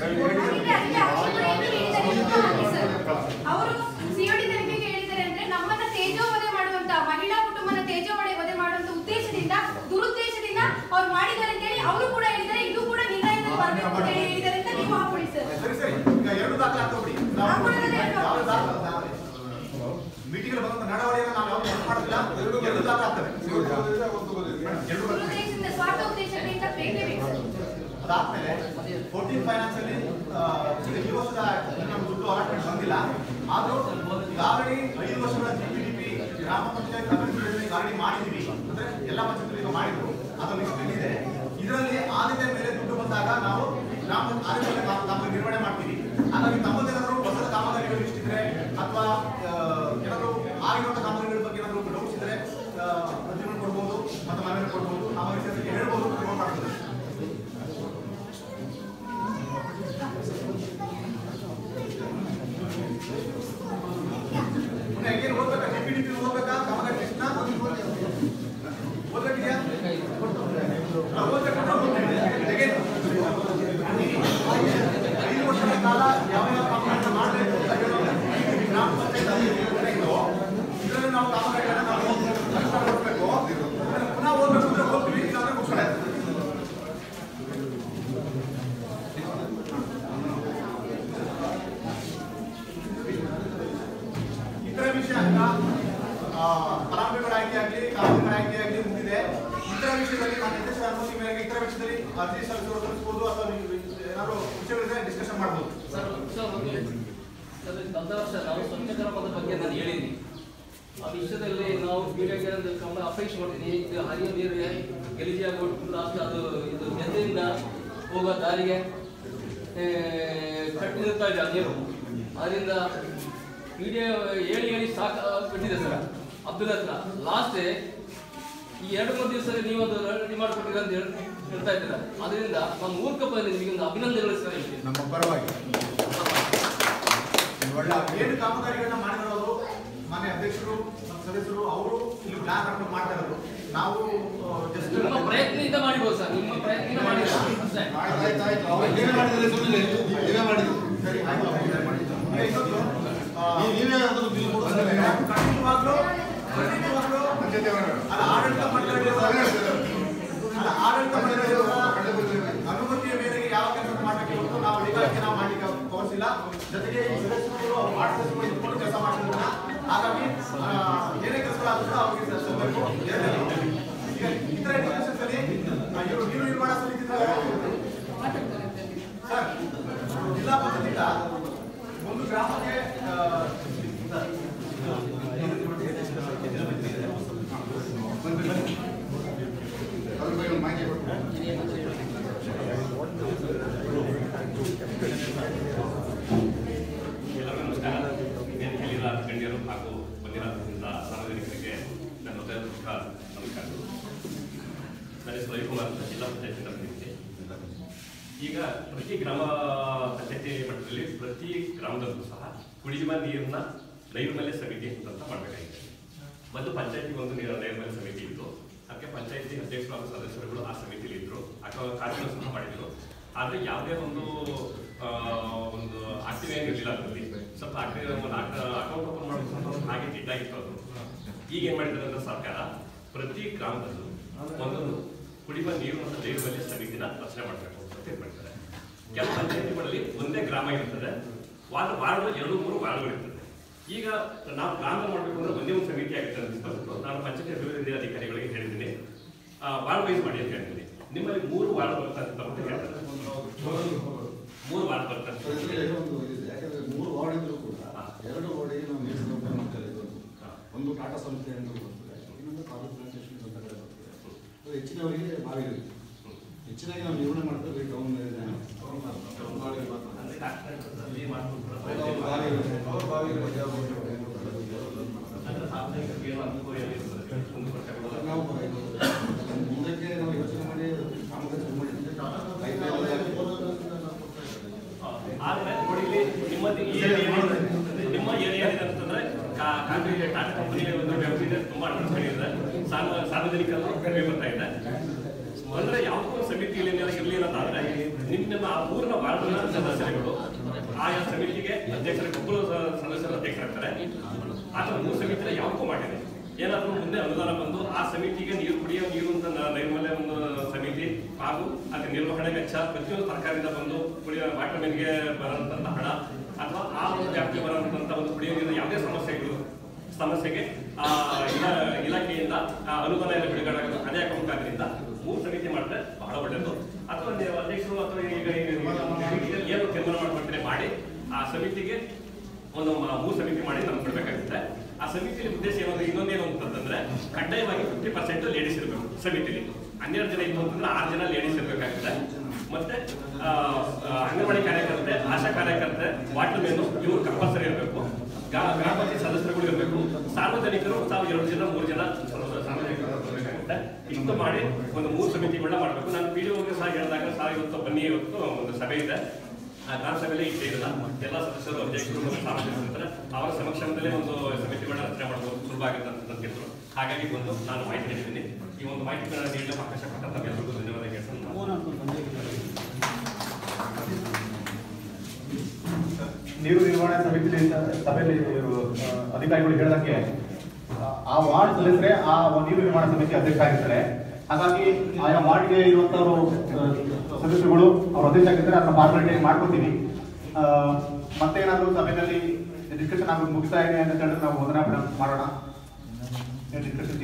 COD ತನಿಖೆಗೆ ಹೇಳಿದ್ದಾರೆ ಅಂದ್ರೆ ನಮ್ಮನ್ನ ತೇಜೋವಧೆ ಮಾಡುವಂತ ಮಹಿಳಾ ಕುಟುಂಬನ ತೇಜೋವಧೆ ಮಾಡುವಂತ ಉದ್ದೇಶದಿಂದ ದುರುದ್ದೇಶದಿಂದ ಅವ್ರು ಮಾಡಿದ್ದಾರೆ ಅಂತ ಹೇಳಿ ಅವರು ಕೂಡ ಹೇಳಿದ್ದಾರೆ. ಇದು ಕೂಡ ನಿರ್ಣಯದಲ್ಲಿ ಬರಬೇಕು ಅಂತ ಹೇಳಿದ್ದಾರೆ ಅಂತ ನೀವು ಹಾಕೊಳ್ಳಿ ಸರ್. ಸರಿ ಈಗ ಎರಡು ದಾಖಲೆ ಹಾಕೋಬಿಡಿ. ಮೀಟಿಂಗ್ ಬಂದ ನಡವಳಿಕೆಯನ್ನು ನಾವು ಯಾವುದು ಮಾಡೋದಿಲ್ಲ. ಎರಡು ದಾಖಲೆ ಆಗ್ತವೆ. ಸ್ವಾರ್ಥ ಉದ್ದೇಶದಿಂದ ಬೇಕೇ ಬೇಕು. ಅದಾದ್ಮೇಲೆ 14 ಫೈನಾನ್ಸ್ ಅಲ್ಲಿ ಈ ವರ್ಷದ ನಮ್ಮ ದುಡ್ಡು ಅಲಾಟ್ಮೆಂಟ್ ಬಂದಿಲ್ಲ. ಆದ್ರೂ ಈಗಾಗಲೇ 5 ವರ್ಷಗಳ GPDP ಗ್ರಾಮ ಪಂಚಾಯತ್ ಅಭಿವೃದ್ಧಿ ಗಾಡಿ ಮಾಡಿದೀವಿ. ಅಂದ್ರೆ ಎಲ್ಲ ಪಂಚಾಯತ್ ಮಾಡಿದ್ರು. ಅದು ಲಿಸ್ಟ್ ಇದೆ. ಇದರಲ್ಲಿ ಆದ್ಯತೆ ಮೇಲೆ ದುಡ್ಡು ಬಂದಾಗ ನಾವು ಗ್ರಾಮ ಆದ್ಯತೆ ಕಾಮಗಾರಿ ನಿರ್ವಹಣೆ ಮಾಡ್ತೀವಿ. ಹಾಗಾಗಿ ತಮ್ಮದೇನಾದ್ರು ಹೊಸ ಕಾಮಗಾರಿಗಳು ಲಿಸ್ಟ್ ಇದ್ರೆ ಅಥವಾ ಏನಾದ್ರು ಆಗಿರುವಂತ ಕಾಮಗಾರಿಗಳ ಬಗ್ಗೆ ಏನಾದ್ರು ಡೌಟ್ಸ್ ಇದ್ರೆ ಅರ್ಜಿಗಳು ಕೊಡ್ಬೋದು ಮತ್ತೆ ಮನವಿ ಕೊಡ್ಬೋದು. ಆ ವಿಷಯಕ್ಕೆ ಹೇಳ್ಬೋದು, ರಿಮೋಟ್ ಮಾಡ್ಬೋದು. ಏನು ಓದ್ಬೇಕಾ? GPDP ಓದ್ಬೇಕಾ? ಕಾಮಗಾರಿ ಲಿಸ್ಟ್ನ ಓದ್ಬೇಕಿದೆಯಾ? ಓದ್ಬೇಕು. 5 ವರ್ಷಗಳ ಕಾಲ ಯಾವ ಯಾವ ಕಾಮಗಾರಿಗಳನ್ನ ಮಾಡಬೇಕು ಗ್ರಾಮ ಪಂಚಾಯತ್ ಇದರಲ್ಲಿ ನಾವು ಕಾಮಗಾರಿಗಳನ್ನ ನಾವು ಓದಬೇಕು. ಪುನಃ ಓದಬೇಕು ಅಂದ್ರೆ ಓದ್ತೀವಿ, ಇಲ್ಲಾಂದ್ರೆ ಮುಗಿಸೋಣ. ಇತರ ವಿಷಯ ಫಲಾನುಭವಿಗಳ ಆಯ್ಕೆ ಆಗಲಿ ಕಾಮಗಾರಿಗಳ ಆಯ್ಕೆ ಆಗಲಿ ಮುಗಿದಿದೆ. ಇತರ ವಿಷಯದಲ್ಲಿ ನಾನು ನಿರ್ದೇಶನ ಅನುಮತಿ ಮೇರೆಗೆ ಇತರ ವಿಷಯದಲ್ಲಿ ಅರ್ಜಿ ಸಲ್ಲಿಸಬಹುದು ಅಥವಾ ಏನಾದ್ರು ವಿಷಯಗಳಿದ್ರೆ ಡಿಸ್ಕಷನ್ ಮಾಡಬಹುದು. ಕಳೆದ ವರ್ಷ ನಾವು ಸ್ವಚ್ಛ ಗ್ರಾಮದ ಬಗ್ಗೆ ನಾನು ಹೇಳಿದ್ದೀನಿ. ಆ ವಿಷಯದಲ್ಲಿ ನಾವು ಮೀಡಿಯಾಗೆ ಗಮನ ಅಪೇಕ್ಷೆ ಮಾಡ್ತೀನಿ. ಇದು ಹರಿಯ ನೀರು ಗಲೀಜಿಯಾಗಿ ಕೊಟ್ಟು ಅದು ಇದು ಗೆದ್ದೆಯಿಂದ ಹೋಗೋ ದಾರಿಗೆ ಕಟ್ಟಿ ನಿಲ್ತಾ ಇದೆ ಆ ನೀರು. ಅದರಿಂದ ಮೀಡಿಯಾ ಹೇಳಿ ಸಾಕಾಗ್ಬಿಟ್ಟಿದೆ ಸರ್. ಅಬ್ದುಲ್ ಹತ್ರ ಲಾಸ್ಟ್ ಈ 2-3 ದಿವಸದಲ್ಲಿ ನೀವೊಂದು ರೆಡಿ ಮಾಡಿಕೊಟ್ಟಿರ ಅಂತ ಹೇಳ್ತಾ ಇದ್ದೀರಾ. ಅದರಿಂದ ನಮ್ಮ ಮೂರ್ಖಪ್ಪ ನಿಮಗೆ ಒಂದು ಅಭಿನಂದನೆಗಳು ಸರ್. ನಮ್ಮ ಪರವಾಗಿ ಏನು ಕಾಮಗಾರಿಗಳನ್ನ ಮಾಡಿರೋರು ಮಾನ್ಯ ಅಧ್ಯಕ್ಷರು ನಮ್ಮ ಸದಸ್ಯರು ಅವರು ಇಲ್ಲಿ ಪ್ಲಾನ್ ಹಾಕೊಂಡು ಮಾಡ್ತಾ ಇರೋದು. ನಾವು ಜಸ್ಟ್ ನಿಮ್ಮ ಪ್ರಯತ್ನದಿಂದ ಮಾಡಿಬೋದು ಸರ್. ನಿಮ್ಮ ಪ್ರಯತ್ನ ಮಾಡಿಲ್ಲ ಅಷ್ಟೇ. ಆಡಳಿತ ಅನುಮತಿಯ ಮೇರೆಗೆ ಯಾವ ಕೆಲಸ ಮಾಡಬೇಕು ಇವತ್ತು ನಾವು ಅಧಿಕಾರಕ್ಕೆ ನಾವು ಮಾಡಲಿಕ್ಕೆ ತೋರಿಸಿಲ್ಲ. ಜೊತೆಗೆ ಈ ಸದಸ್ಯರು ವಾರ್ಡ್ ಸದಸ್ಯರು ಇಟ್ಕೊಂಡು ಕೆಲಸ ಮಾಡ್ತಿದ್ರು. ಹಾಗಾಗಿ ಏನೇ ಕೆಲಸಗಳಾದ್ರೂ ಅವ್ರಿಗೆ ಸಲ್ಲಿಸಬೇಕು. ಇತರ ಎಜುಕೇಶನ್ಸ್ ಅಲ್ಲಿ ಇವರು ನೀರು ನಿರ್ಮಾಣ ಸಮಿತಿ ಸರ್ ಜಿಲ್ಲಾ ಪಂಚಾಯತಿಂದ ಒಂದು ಗ್ರಾಮಕ್ಕೆ ಮಾಹಿತಿ ಎಲ್ಲರಿಗೂ ನಮಸ್ಕಾರ. ವೇದಿಕೆಯಲ್ಲಿರುವ ಗಣ್ಯರು ಹಾಗೂ ಬಂದಿರೋದ್ರಿಂದ ಸಾರ್ವಜನಿಕರಿಗೆ ನನ್ನ ಹೃದಯಪೂರ್ವಕ ನಮಸ್ಕಾರಗಳು. ನನ್ನ ಹೆಸರು ರವಿಕುಮಾರ್ ಅಂತ ಜಿಲ್ಲಾ ಪಂಚಾಯತಿಂದ ಬಂದಿದ್ದೆ. ಈಗ ಪ್ರತಿ ಗ್ರಾಮ ಪಂಚಾಯತಿ ಮಟ್ಟದಲ್ಲಿ ಪ್ರತಿ ಗ್ರಾಮದಲ್ಲೂ ಸಹ ಕುಡಿಯುವ ನೀರಿನ ನೈರ್ಮಲ್ಯ ಸಮಿತಿ ಅಂತ ಮಾಡಬೇಕಾಗಿದೆ. ಮೊದಲು ಪಂಚಾಯತಿ ಒಂದು ನೈರ್ಮಲ್ಯ ಸಮಿತಿ ಇತ್ತು. ಅದಕ್ಕೆ ಪಂಚಾಯತಿ ಅಧ್ಯಕ್ಷರು ಹಾಗೂ ಸದಸ್ಯರುಗಳು ಆ ಸಮಿತಿಯಲ್ಲಿ ಇದ್ರು. ಕಾರ್ಯಗಳು ಸಹ ಮಾಡಿದ್ರು. ಆದರೆ ಯಾವುದೇ ಒಂದು ಆಕ್ಟಿವ್ ಏನಿರಲಿಲ್ಲ. ಅದರಲ್ಲಿ ಸ್ವಲ್ಪ ಅಕೌಂಟ್ ಓಪನ್ ಮಾಡೋದು ಹಾಗೆ ಜಿಡ್ಡಾಗಿತ್ತು ಅದು. ಈಗ ಏನು ಮಾಡಿದ್ದಾರೆ ಅಂದ್ರೆ ಸರ್ಕಾರ ಪ್ರತಿ ಗ್ರಾಮದಲ್ಲೂ ಒಂದೊಂದು ಕುಡಿಯುವ ನೀರು ಮತ್ತು ನೈರ್ಮಲ್ಯ ಸಮಿತಿನ ರಚನೆ ಮಾಡಬೇಕು ಅಂತ ತೀರ್ಮಾನಿಸಿದ್ದಾರೆ. ಕೆಲವು ಪಂಚಾಯತಿಗಳಲ್ಲಿ ಒಂದೇ ಗ್ರಾಮ ಇರ್ತದೆ. ವಾರ್ಡ್ 2-3 ವಾರ್ಡ್ಗಳು ಇರ್ತದೆ. ಈಗ ನಾವು ಗ್ರಾಮ ಮಾಡಬೇಕು ಅಂದ್ರೆ ಒಂದೇ ಒಂದು ಸಮಿತಿ ಆಗುತ್ತೆ ಅಂತ ನಾನು ಪಂಚಾಯತಿ ಅಭಿವೃದ್ಧಿ ಅಧಿಕಾರಿಗಳಿಗೆ ಹೇಳಿದ್ದೀನಿ, ವಾರ್ಡ್ ವೈಸ್ ಮಾಡಿ ಅಂತ ಹೇಳ್ತೀನಿ. ನಿಮ್ಮಲ್ಲಿ 3 ವಾರ್ಡ್ ಬರ್ತಾರೆ ಅಂತ ಹೇಳ್ತಾರೆ. 3 ವಾರ್ಡ್ ಬರ್ತಾರೆ. ಯಾಕಂದ್ರೆ 3 ವಾರ್ಡ್ ಇದ್ರು ಕೂಡ 2 ವಾರ್ಡಿಗೆ ನಾವು ನೀರಿನ ಮಾಡ್ತಾ ಇದ್ದೀವಿ. ಒಂದು ಟಾಟಾ ಸಂಸ್ಥೆ ಅಂತ ಬರ್ತದೆ, ಇನ್ನೊಂದು ತಾಲೂಕು ಪ್ಲಾಂಟೇಶನ್ ಅಂತ ಕಡೆ ಬರ್ತದೆ. ಹೆಚ್ಚಿನವರಿಗೆ ಬಾವಿಗಳು ಹೆಚ್ಚಿನಾಗಿ ನಾವು ನಿರ್ವಹಣೆ ಮಾಡ್ತೀವಿ. ಟೌನ್ ಮುಂದಕ್ಕೆ ನಾವು ಯೋಚನೆ ಮಾಡಿ ಕಾಮಗಾರಿ ಶುರು ಮಾಡಿದ್ದೀವಿ. ಆದರೆ ನೋಡಿ ನಿಮ್ಮ ಏರಿಯಾ ಅಂತಂದ್ರೆ ಟಾಟಾ ಕಂಪನಿ ಒಂದು ವ್ಯವಸ್ಥೆ ತುಂಬಾ ಅಡ್ವಾನ್ಸ್ ಇದೆ. ಸಾರ್ವಜನಿಕರು ಕಡಿಮೆ ಬರ್ತಾ ಇದೆ. ಅಂದ್ರೆ ಯಾವುದೋ ಒಂದು ಸಮಿತಿಯಲ್ಲಿ ಇರಲಿ ಅನ್ನೋದಾದ್ರೆ ನಿಮ್ಮ ಆ ಊರಿನ ವಾರ್ಡ್ನ ಸದಸ್ಯರುಗಳು ಆಯಾ ಸಮಿತಿಗೆ ಒಬ್ಬರು ಸದಸ್ಯರು ಅಧ್ಯಕ್ಷರಾಗ್ತಾರೆ. ಅಥವಾ 3 ಸಮಿತಿನ ಯಾವಕ್ಕೂ ಮಾಡಿದೆ. ಏನಾದರೂ ಮುಂದೆ ಅನುದಾನ ಬಂದು ಆ ಸಮಿತಿಗೆ ನೀರು ಕುಡಿಯೋ ನೀರು ಅಂತ ನೈರ್ಮಲ್ಯ ಒಂದು ಸಮಿತಿ ಹಾಗೂ ಅದಕ್ಕೆ ನಿರ್ವಹಣೆ ವೆಚ್ಚ ಪ್ರತಿಯೊಂದು ಸರ್ಕಾರದಿಂದ ಬಂದು ಕುಡಿಯೋ ವಾಟರ್ ಮೆನ್ಗೆ ಬರುವಂತ ಹಣ ಅಥವಾ ಆ ಒಂದು ವ್ಯಾಪ್ತಿಗೆ ಬರುವಂತ ಒಂದು ಕುಡಿಯೋ ನೀರಿನ ಯಾವುದೇ ಸಮಸ್ಯೆಗೆ ಇಲಾಖೆಯಿಂದ ಅನುದಾನ ಎಲ್ಲ ಬಿಡುಗಡೆ ಅದೇ ಮುಖಾಂತರದಿಂದ 3 ಸಮಿತಿ ಮಾಡಿದ್ರೆ ಬಹಳ ಒಳ್ಳೆಯದು. ಅಥವಾ ಅಧ್ಯಕ್ಷರು ಅಥವಾ ಈಗ ಏನು ತೀರ್ಮಾನ ಮಾಡ್ಕೊಳ್ತಾರೆ ಮಾಡಿ ಆ ಸಮಿತಿಗೆ ಒಂದು 3 ಸಮಿತಿ ಮಾಡಿ ನಮ್ಗೆ ಬಿಡಬೇಕಾಗುತ್ತೆ. ಆ ಸಮಿತಿಯ ಉದ್ದೇಶ ಇನ್ನೊಂದೇನು ಅಂತಂದ್ರೆ ಕಡ್ಡಾಯವಾಗಿ 50% ಲೇಡೀಸ್ ಇರಬೇಕು ಸಮಿತಿಲಿ. 12 ಜನ ಇತ್ತು ಅಂತಂದ್ರೆ 6 ಜನ ಲೇಡೀಸ್ ಇರಬೇಕಾಗುತ್ತೆ. ಮತ್ತೆ ಅಂಗನವಾಡಿ ಕಾರ್ಯಕರ್ತೆ, ಆಶಾ ಕಾರ್ಯಕರ್ತೆ, ವಾಟರ್ ಮೆನ್ ಇವರು ಕಂಪಲ್ಸರಿ ಇರಬೇಕು. ಗ್ರಾಮ ಪಂಚಾಯತ್ ಸದಸ್ಯರುಗಳು ಇರಬೇಕು. ಸಾರ್ವಜನಿಕರು ತಾವು 2 ಜನ 3 ಜನ ಸಾರ್ವಜನಿಕರು ಬರಬೇಕಾಗುತ್ತೆ. ಇಷ್ಟು ಮಾಡಿ ಒಂದು 3 ಸಮಿತಿಗಳನ್ನ ಮಾಡಬೇಕು. ನಾನು PDOಗೆ ಸಹ ಹೇಳಿದಾಗ ಸಹ ಇವತ್ತು ಬನ್ನಿ, ಇವತ್ತು ಒಂದು ಸಭೆ ಇದೆ. ಆ ಗ್ರಾಮ ಸಭೆಯಲ್ಲಿ ಇಷ್ಟೇ ಇರಲ್ಲ, ಎಲ್ಲ ಸದಸ್ಯರು ಅಧ್ಯಕ್ಷರು ಮತ್ತು ಸಾರ್ವಜನಿಕರು ಇರ್ತಾರೆ. ಅವರ ಸಮಕ್ಷಮದಲ್ಲೇ ಒಂದು ಸಮಿತಿಗಳನ್ನ ರಚನೆ ಮಾಡಬಹುದು, ಸುಲಭ ಆಗುತ್ತೆ ಅಂತ ತಿಳಿದ್ರು. ಹಾಗಾಗಿ ಒಂದು ನಾನು ಮಾಹಿತಿ ನೀಡಿದ್ದೀನಿ. ಈ ಒಂದು ಮಾಹಿತಿಗಳನ್ನ ನೀಡಲು ಅವಕಾಶ ಕೊಟ್ಟಂತ ಎಲ್ಲರಿಗೂ ಧನ್ಯವಾದ ಹೇಳ್ತೀನಿ. ನೀರು ನಿರ್ವಹಣಾ ಸಭೆಯಲ್ಲಿ ಅಧಿಕಾರಿಗಳು ಹೇಳಿದಂಗೆ ಆ ವಾರ್ಡ್ ಸದಸ್ಯರೇ ಆ ನೀರು ನಿರ್ವಹಣಾ ಸಮಿತಿ ಅಧ್ಯಕ್ಷ ಆಗಿರ್ತಾರೆ. ಹಾಗಾಗಿ ಆಯಾ ವಾರ್ಡ್ಗೆ ಇರುವಂತವರು ಸದಸ್ಯರುಗಳು ಅವ್ರ ಅಧ್ಯಕ್ಷ ಆಗಿರ್ತಾರೆ. ಅದನ್ನ ಫಾರ್ಮಾಲಿಟಿ ಮಾಡ್ಕೊತೀವಿ. ಮತ್ತೇನಾದರೂ ಸಭೆಯಲ್ಲಿ ಡಿಸ್ಕಷನ್ ಆಗೋದು ಮುಗಿಸ್ತಾ ಇದೆ ಅಂತ ಹೇಳಿದ್ರೆ ನಾವು ವಂದನಾ ಮಾಡೋಣ. Discussion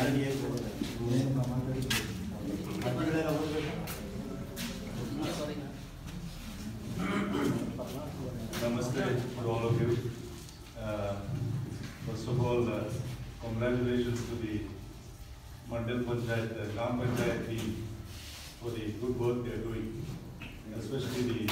Namaste to all of you. First of all, congratulations to the Mandal Panchayat, Grama Panchayat team for the good work they are doing, especially the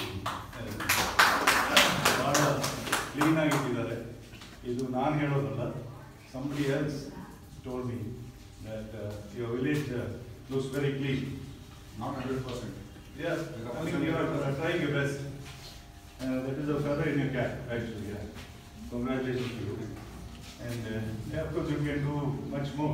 clean ಆಗಿದ್ದಾರೆ. ಇದು ನಾನು ಹೇಳೋದಲ್ಲ, somebody else told me that your village looks very clean. Not 100%. Yes, I mean you are trying your best. That is a feather in your cap, actually. Yeah. Congratulations to you. And yeah, of course you can do much more.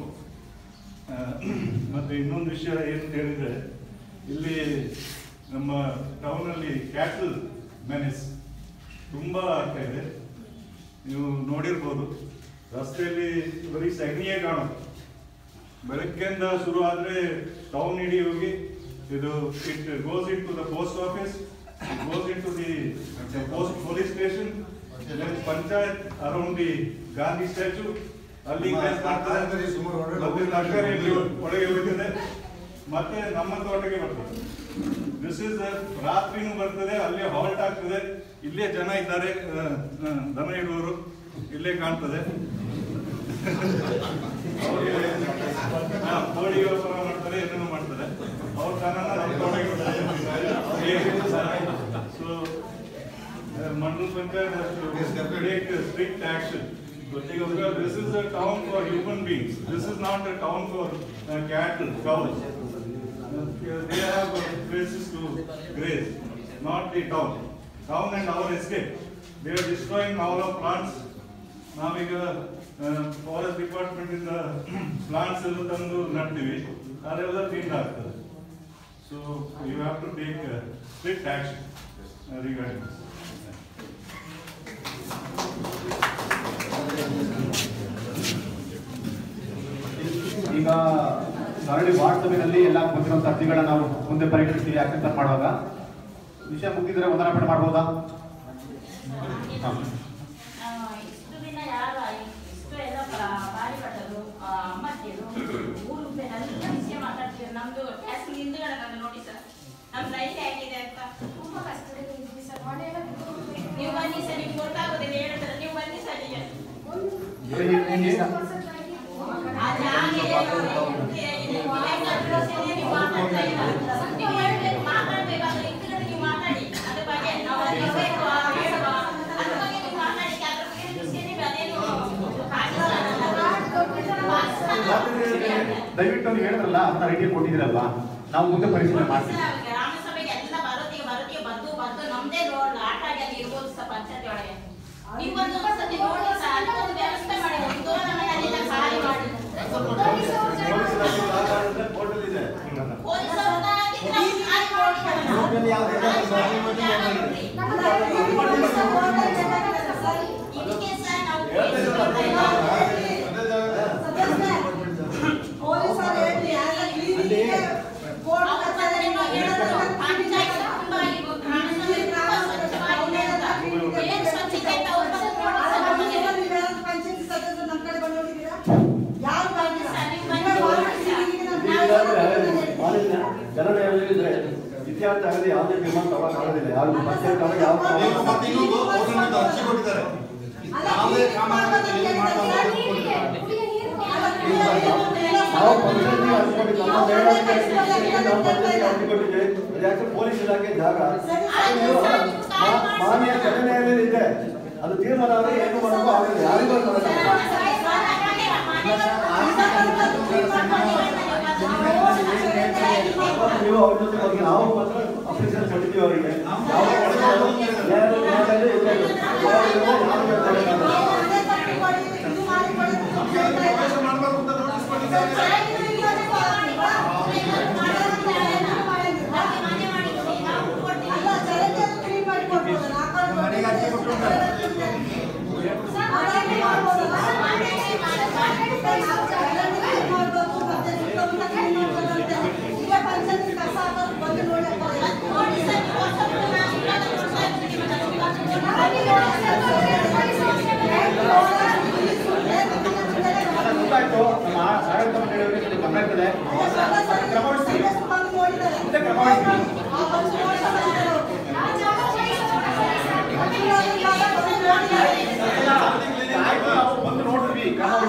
ಮತ್ತೆ ಇನ್ನೊಂದು ವಿಷಯ ಏನು ಹೇಳಿದ್ರೆ, ಇಲ್ಲಿ ನಮ್ಮ ಟೌನಲ್ಲಿ ಕ್ಯಾಟಲ್ ಮೆನೆಸ್ ತುಂಬಾ ಆಗ್ತಾ ಇದೆ. ನೀವು ನೋಡಿರ್ಬೋದು, ರಸ್ತೆಯಲ್ಲಿ ಬರೀ ಸಗಣಿಯೇ ಕಾಣೋದು. ಬೆಳಗ್ಗೆಯಿಂದ ಶುರು ಆದರೆ ಟೌನ್ ಇಡೀ ಹೋಗಿ ಇದು it goes into the post office, it goes into the police station, then panchayat around the Gandhi statue, ಅಲ್ಲಿ ಒಳಗೆ ಹೋಗ್ತದೆ, ಮತ್ತೆ ನಮ್ಮ ತೋಟಕ್ಕೆ ಬರ್ತದೆ. ದಿಸ್ ಇಸ್ ರಾತ್ರಿನೂ ಬರ್ತದೆ, ಅಲ್ಲೇ ಹಾಲ್ಟ್ ಆಗ್ತದೆ. ಇಲ್ಲೇ ಜನ ಇದ್ದಾರೆ, ದನ ಇರುವವರು ಇಲ್ಲೇ ಕಾಣ್ತದೆ. ಕೋಳಿ ವ್ಯಾಪಾರ ಮಾಡ್ತಾರೆ, ಏನೇನೋ ಮಾಡ್ತಾರೆ. ಅವ್ರ ದನನ ನಮ್ಮ ತೋಟಕ್ಕೆ ಬರ್ತದೆ. So, Mandal Panchayat has to take strict action. Because this is a town for human beings. This is not a town for cattle, cows. They have places to graze, not the town. Town and our escape. They are destroying all our plants. Now we got forest department in the plants ಎಲ್ಲ ತಂದು ನಡ್ತೀವಿ, ಅದೆಲ್ಲ ತಿಂದ ಆಗ್ತದೆ. So you have to take strict action regarding this. ಈಗ ಆಲ್ರೆಡಿ ವಾಟ್ಸಪ್ನಲ್ಲಿ ಎಲ್ಲ ಬಂದಿರುವಂತ ಅರ್ಜಿಗಳನ್ನ ನಾವು ಮುಂದೆ ಪರೀಕ್ಷಿಸ್ತೀವಿ. ಆಕ್ಷನ್ ಮಾಡುವಾಗ ವಿಷಯ ಮುಗಿದ್ರೆ ವಂದನಾಪಣೆ ಮಾಡ್ಬೋದಾ? ದಯವಿಟ್ಟು ನೀವು ಹೇಳಿದ್ರಲ್ಲ ಅದನ್ನ ರೈಟಿಗೆ ಕೊಟ್ಟಿದ್ದೀರಲ್ವಾ, ನಾವು ಮುಂದೆ ಪರಿಶೀಲನೆ ಮಾಡ್ತೀವಿ. ಇದರಲ್ಲಿ ಯಾವುದೇ ಜನರಿದ್ರೆ ಇತಿಹಾಸ ಆಗದೆ ಯಾವುದೇ ಡಿಮಾಂಡ್ ತಗೊಳ್ಳೋದಿಲ್ಲ. ಯಾರು ಪಂಚಾಯತ್ ಒಳಗೆ ಯಾವ ಅರ್ಜಿ ಕೊಟ್ಟಿದ್ದಾರೆ. ಯಾವುದೇ ಕಾಮಗಾರಿ ನಾವು ಪಂಚಾಯತ್ಗೆ ಅರ್ಜಿ ಕೊಟ್ಟಿದ್ದು ನಮ್ಮ ಯಾಕೆ ಪೊಲೀಸ್ ಇಲಾಖೆ ಜಾಗ ಮಾನ್ಯ ಘಟನೆಯಲ್ಲಿ ಇದೆ. ಅದು ತೀರ್ಮಾನ ಆದರೆ ಏನು ಮಾಡೋಕ್ಕೂ ಆಗಲ್ಲ. ಯಾರಿಗೂ ನೀವು ಅವ್ರ ಜೊತೆ ಬಗ್ಗೆ ನಾವು ಮಾತ್ರ ಅಪ್ಲಿಕೇಶನ್ ಕೊಟ್ಟಿದ್ದೀವಿ ಅವರಿಗೆ. ಗೊತ್ತಾಯ್ತು. ನಮ್ಮ ಆಡಳಿತ ಮಂಡಳಿಯವರಿಗೆ ಗಮನ ಇರ್ತದೆ. ಬಂದು ನೋಡ್ತೀವಿ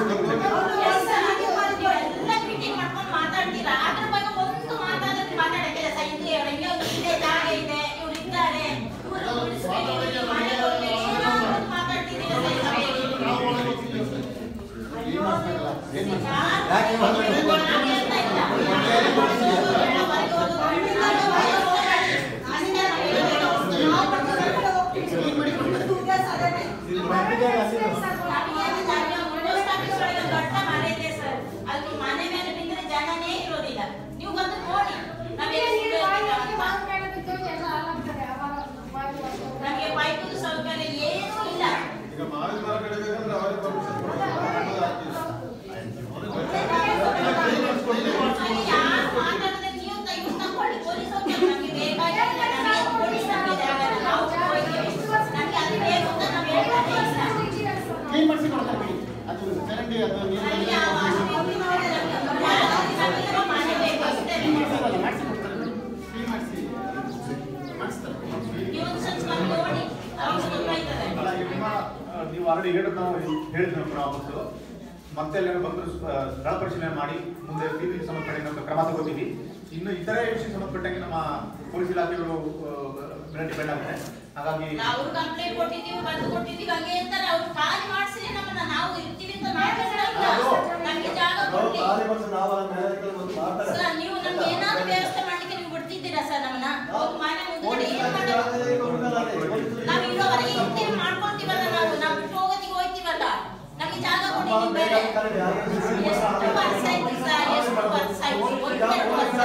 ನೀವು ಆಲ್ರೆಡಿ ಹೇಳಿದ್ರು ನಾವು ಮತ್ತೆ ಎಲ್ಲರೂ ಬಂದು ಸ್ಥಳ ಪರಿಶೀಲನೆ ಮಾಡಿ ಮುಂದೆ ತೀರ್ಪಿಗೆ ಸಂಬಂಧಪಟ್ಟ ಕ್ರಮ ತಗೋತೀವಿ. ಇನ್ನು ಇತರೆ ವಿಷಯ ಸಂಬಂಧಪಟ್ಟಂಗೆ ನಮ್ಮ ಪೊಲೀಸ್ ಇಲಾಖೆಯವರು ಡಿಪೆಂಡ್ ಆಗುತ್ತೆ. ಹಾಗಾಗಿ ನಾವು ಕಂಪ್ಲೇಂಟ್ ಕೊಟ್ಟಿದ್ದೀವಿ, ಬಂದು ಕೊಟ್ಟಿದ್ದೀವಿ, ಹಂಗೆ ಅಂತಾರೆ. ಅವ್ರು ಖಾಲಿ ಮಾಡಿಸಿ ನಮ್ಮನ್ನ ನಾವು ಇರ್ತೀವಿ ಅಂತ ನಮ್ಗೆ ಜಾಗ ಕೊಡ್ಲಿ ಸರ್. ನೀವು ನಮ್ಗೆ ಏನಾದ್ರು ವ್ಯವಸ್ಥೆ ಮಾಡ್ಲಿಕ್ಕೆ ನೀವು ಬಿಡ್ತಿದ್ದೀರಾ ಸರ್? ನಮ್ಮನ್ನ ಅವ್ರ ಮನೆ ಮುಂದೆ ಏನ್ ಮಾಡೋದು? ನಾವು ಇರೋವರೆಗೆ ಇರ್ತೀವಿ, ಮಾಡ್ಕೊಳ್ತೀವಲ್ಲ. ನಾವು ಬಿಟ್ಟು ಹೋಗೋದಿಗೆ ಹೋಗ್ತೀವಲ್ಲ. ನಮ್ಗೆ ಜಾಗ ಕೊಟ್ಟಿದ್ದೀವಿ ಬೇರೆ. ಎಷ್ಟು ವರ್ಷ ಆಯ್ತು ಸರ್? ಎಷ್ಟು ವರ್ಷ ಆಯ್ತು? 1-2 ವರ್ಷ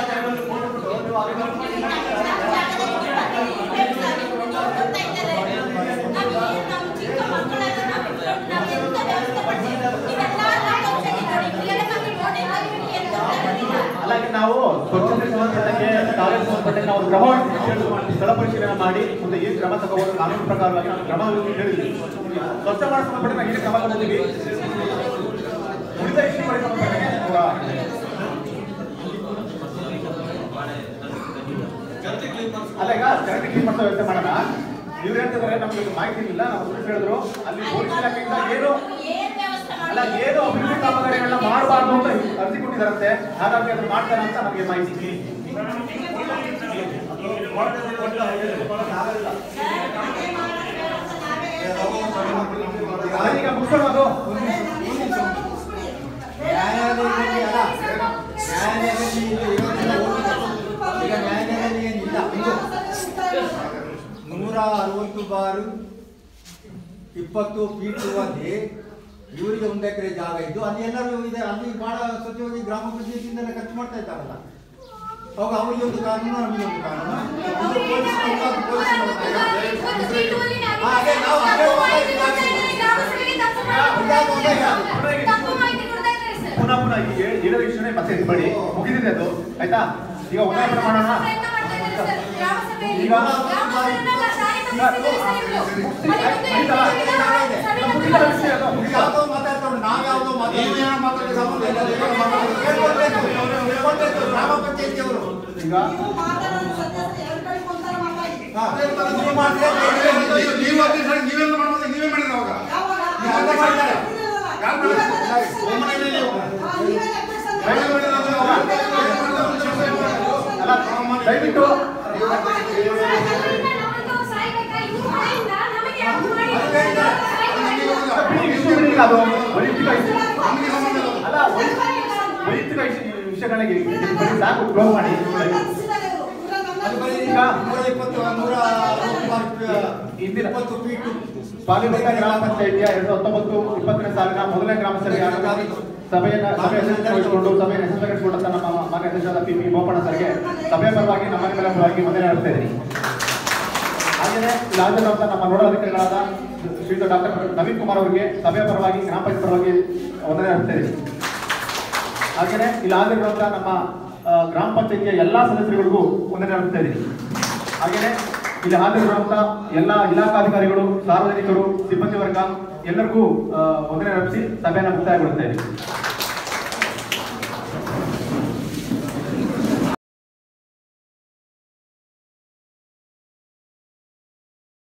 ಅಲ್ಲ, ನಾವು ಸ್ವಚ್ಛತೆ ಸಂಬಂಧಪಟ್ಟಂಗೆ ಟಾಯ್ಲೆಟ್ ಸಂಬಂಧಪಟ್ಟಂಗೆ ನಾವು ಕ್ರಮ ಸ್ಥಳ ಪರಿಶೀಲನೆ ಮಾಡಿ ಮುಂದೆ ಏನು ಕ್ರಮ ತಗೋಬಹುದು ಕಾನೂನು ಪ್ರಕಾರವಾಗಿ ನಾವು ಕ್ರಮ ಹೇಳಿದ್ವಿ. ಸ್ವಚ್ಛ ಮಾಡೋ ಸಂಬಂಧಪಟ್ಟ ನಾವು ಏನು ಕ್ರಮ ತಗೋತೀವಿ. ಉಳಿದ ವಿಷಯಗಳಿಗೆ ಸಂಬಂಧಪಟ್ಟಂಗೆ ಅಲ್ಲ, ಈಗ ಕರೆಕ್ಟ್ ಕ್ಲೀನ್ ಮಾಡೋ ವ್ಯವಸ್ಥೆ ಮಾಡೋಣ. ಇವ್ರು ಹೇಳ್ತಿದ್ದಾರೆ ನಮ್ಗೆ ಮಾಹಿತಿ ಇಲ್ಲ, ನಾವು ಸುಳ್ಳು ಹೇಳಿದ್ರು. ಅಲ್ಲಿ ಪೊಲೀಸ್ ಇಲಾಖೆಯಿಂದ ಏನು ಅಭಿವೃದ್ಧಿ ಕಾಮಗಾರಿಗಳನ್ನ ಮಾಡಬಾರ್ದು ಅಂತ ಅರ್ಜಿ ಕೊಟ್ಟಿದ್ದಾರಂತೆ. ಹಾಗಾಗಿ ಅದನ್ನು ಮಾಡ್ತಾರೆ ಅಂತ ನಮಗೆ ಮಾಹಿತಿ. ಈಗ ಮುಗಿಸೋಣ. ಅದು ನ್ಯಾಯಾಲಯದಲ್ಲಿ ಏನಿಲ್ಲ. 160 ಬಾರು 20 ಫೀಟ್ ಅಲ್ಲಿ ಇವರಿಗೆ 1 ಎಕರೆ ಜಾಗ ಇದ್ದು ಅಲ್ಲಿ ಎಲ್ಲರೂ ಇದೆ. ಅಲ್ಲಿ ಬಹಳ ಸ್ವಚ್ಛವಾಗಿ ಗ್ರಾಮ ಪಂಚಾಯತಿಯಿಂದಲೇ ಖರ್ಚು ಮಾಡ್ತಾ ಇದ್ದಾರಲ್ಲ. ಅವಾಗ ಅವರಿಗೆ ಒಂದು ಕಾನೂನು, ನಮಗೆ ಒಂದು ಕಾನೂನು. ಪುನಃ ಹೇಳಿದ ವಿಷಯನೇ ಮತ್ತೆ ಎತ್ಬೇಡಿ, ಮುಗಿದಿದೆ ಅದು ಆಯ್ತಾ. ಈಗ ಉದಾಹರಣೆ ಮಾಡೋಣ. ಈಗ ದಯವಿಟ್ಟು ಅದು ವೈಯಕ್ತಿಕ ವಿಷಯಗಳಿಗೆ ಸಾಕು ಕ್ಲೋಸ್ ಮಾಡಿ. ಈಗ ಪಾಲಿಬೆಟ್ಟ ಗ್ರಾಮ ಪಂಚಾಯಿತಿಯ 2019-20 ಸಾಲಿನ ಮೊದಲನೇ ಗ್ರಾಮ ಸಭೆಯನ್ನು ನಮ್ಮ ಮಾನ್ಯ ಅಧ್ಯಕ್ಷರಾದ ಪಿ ಬೋಪಣ್ಣ ಸರ್ಗೆ ಸಭೆಯ ಪರವಾಗಿ ನಮ್ಮ ಮನೆ ಪರವಾಗಿ ವಂದನೆ ನಡೆಸ್ತಾ ಇದ್ದೀನಿ. ಹಾಗೆಯೇ ರಾಜ್ಯದ ನಮ್ಮ ನೋಡಲ್ ಅಧಿಕಾರಿಗಳಾದ ಶ್ರೀಯುತ ಡಾಕ್ಟರ್ ನವೀನ್ ಕುಮಾರ್ ಅವರಿಗೆ ಸಭೆಯ ಪರವಾಗಿ ಗ್ರಾಮ ಪಂಚಾಯತ್ ಪರವಾಗಿ ವಂದನೆ ನಡೆಸ್ತಾ ಇದ್ದೀನಿ. ಹಾಗೆಯೇ ಇಲ್ಲಿ ಹಾಜರಿರುವಂತಹ ನಮ್ಮ ಗ್ರಾಮ ಪಂಚಾಯತಿಯ ಎಲ್ಲಾ ಸದಸ್ಯರಿಗಳಿಗೂ ವಂದನೆ ನಡೆಸ್ತಾ ಇದ್ದೀನಿ. ಹಾಗೆಯೇ ಇಲ್ಲಿ ಹಾಜರಿರುವಂತಹ ಎಲ್ಲ ಇಲಾಖಾಧಿಕಾರಿಗಳು, ಸಾರ್ವಜನಿಕರು, ಸಿಬ್ಬಂದಿ ವರ್ಗ ಎಲ್ಲರಿಗೂ ವಂದನೆ ನಡೆಸಿ ಸಭೆಯನ್ನು ಮುಕ್ತಾಯಗೊಳಿಸ್ತಾ ಇದ್ದೀನಿ.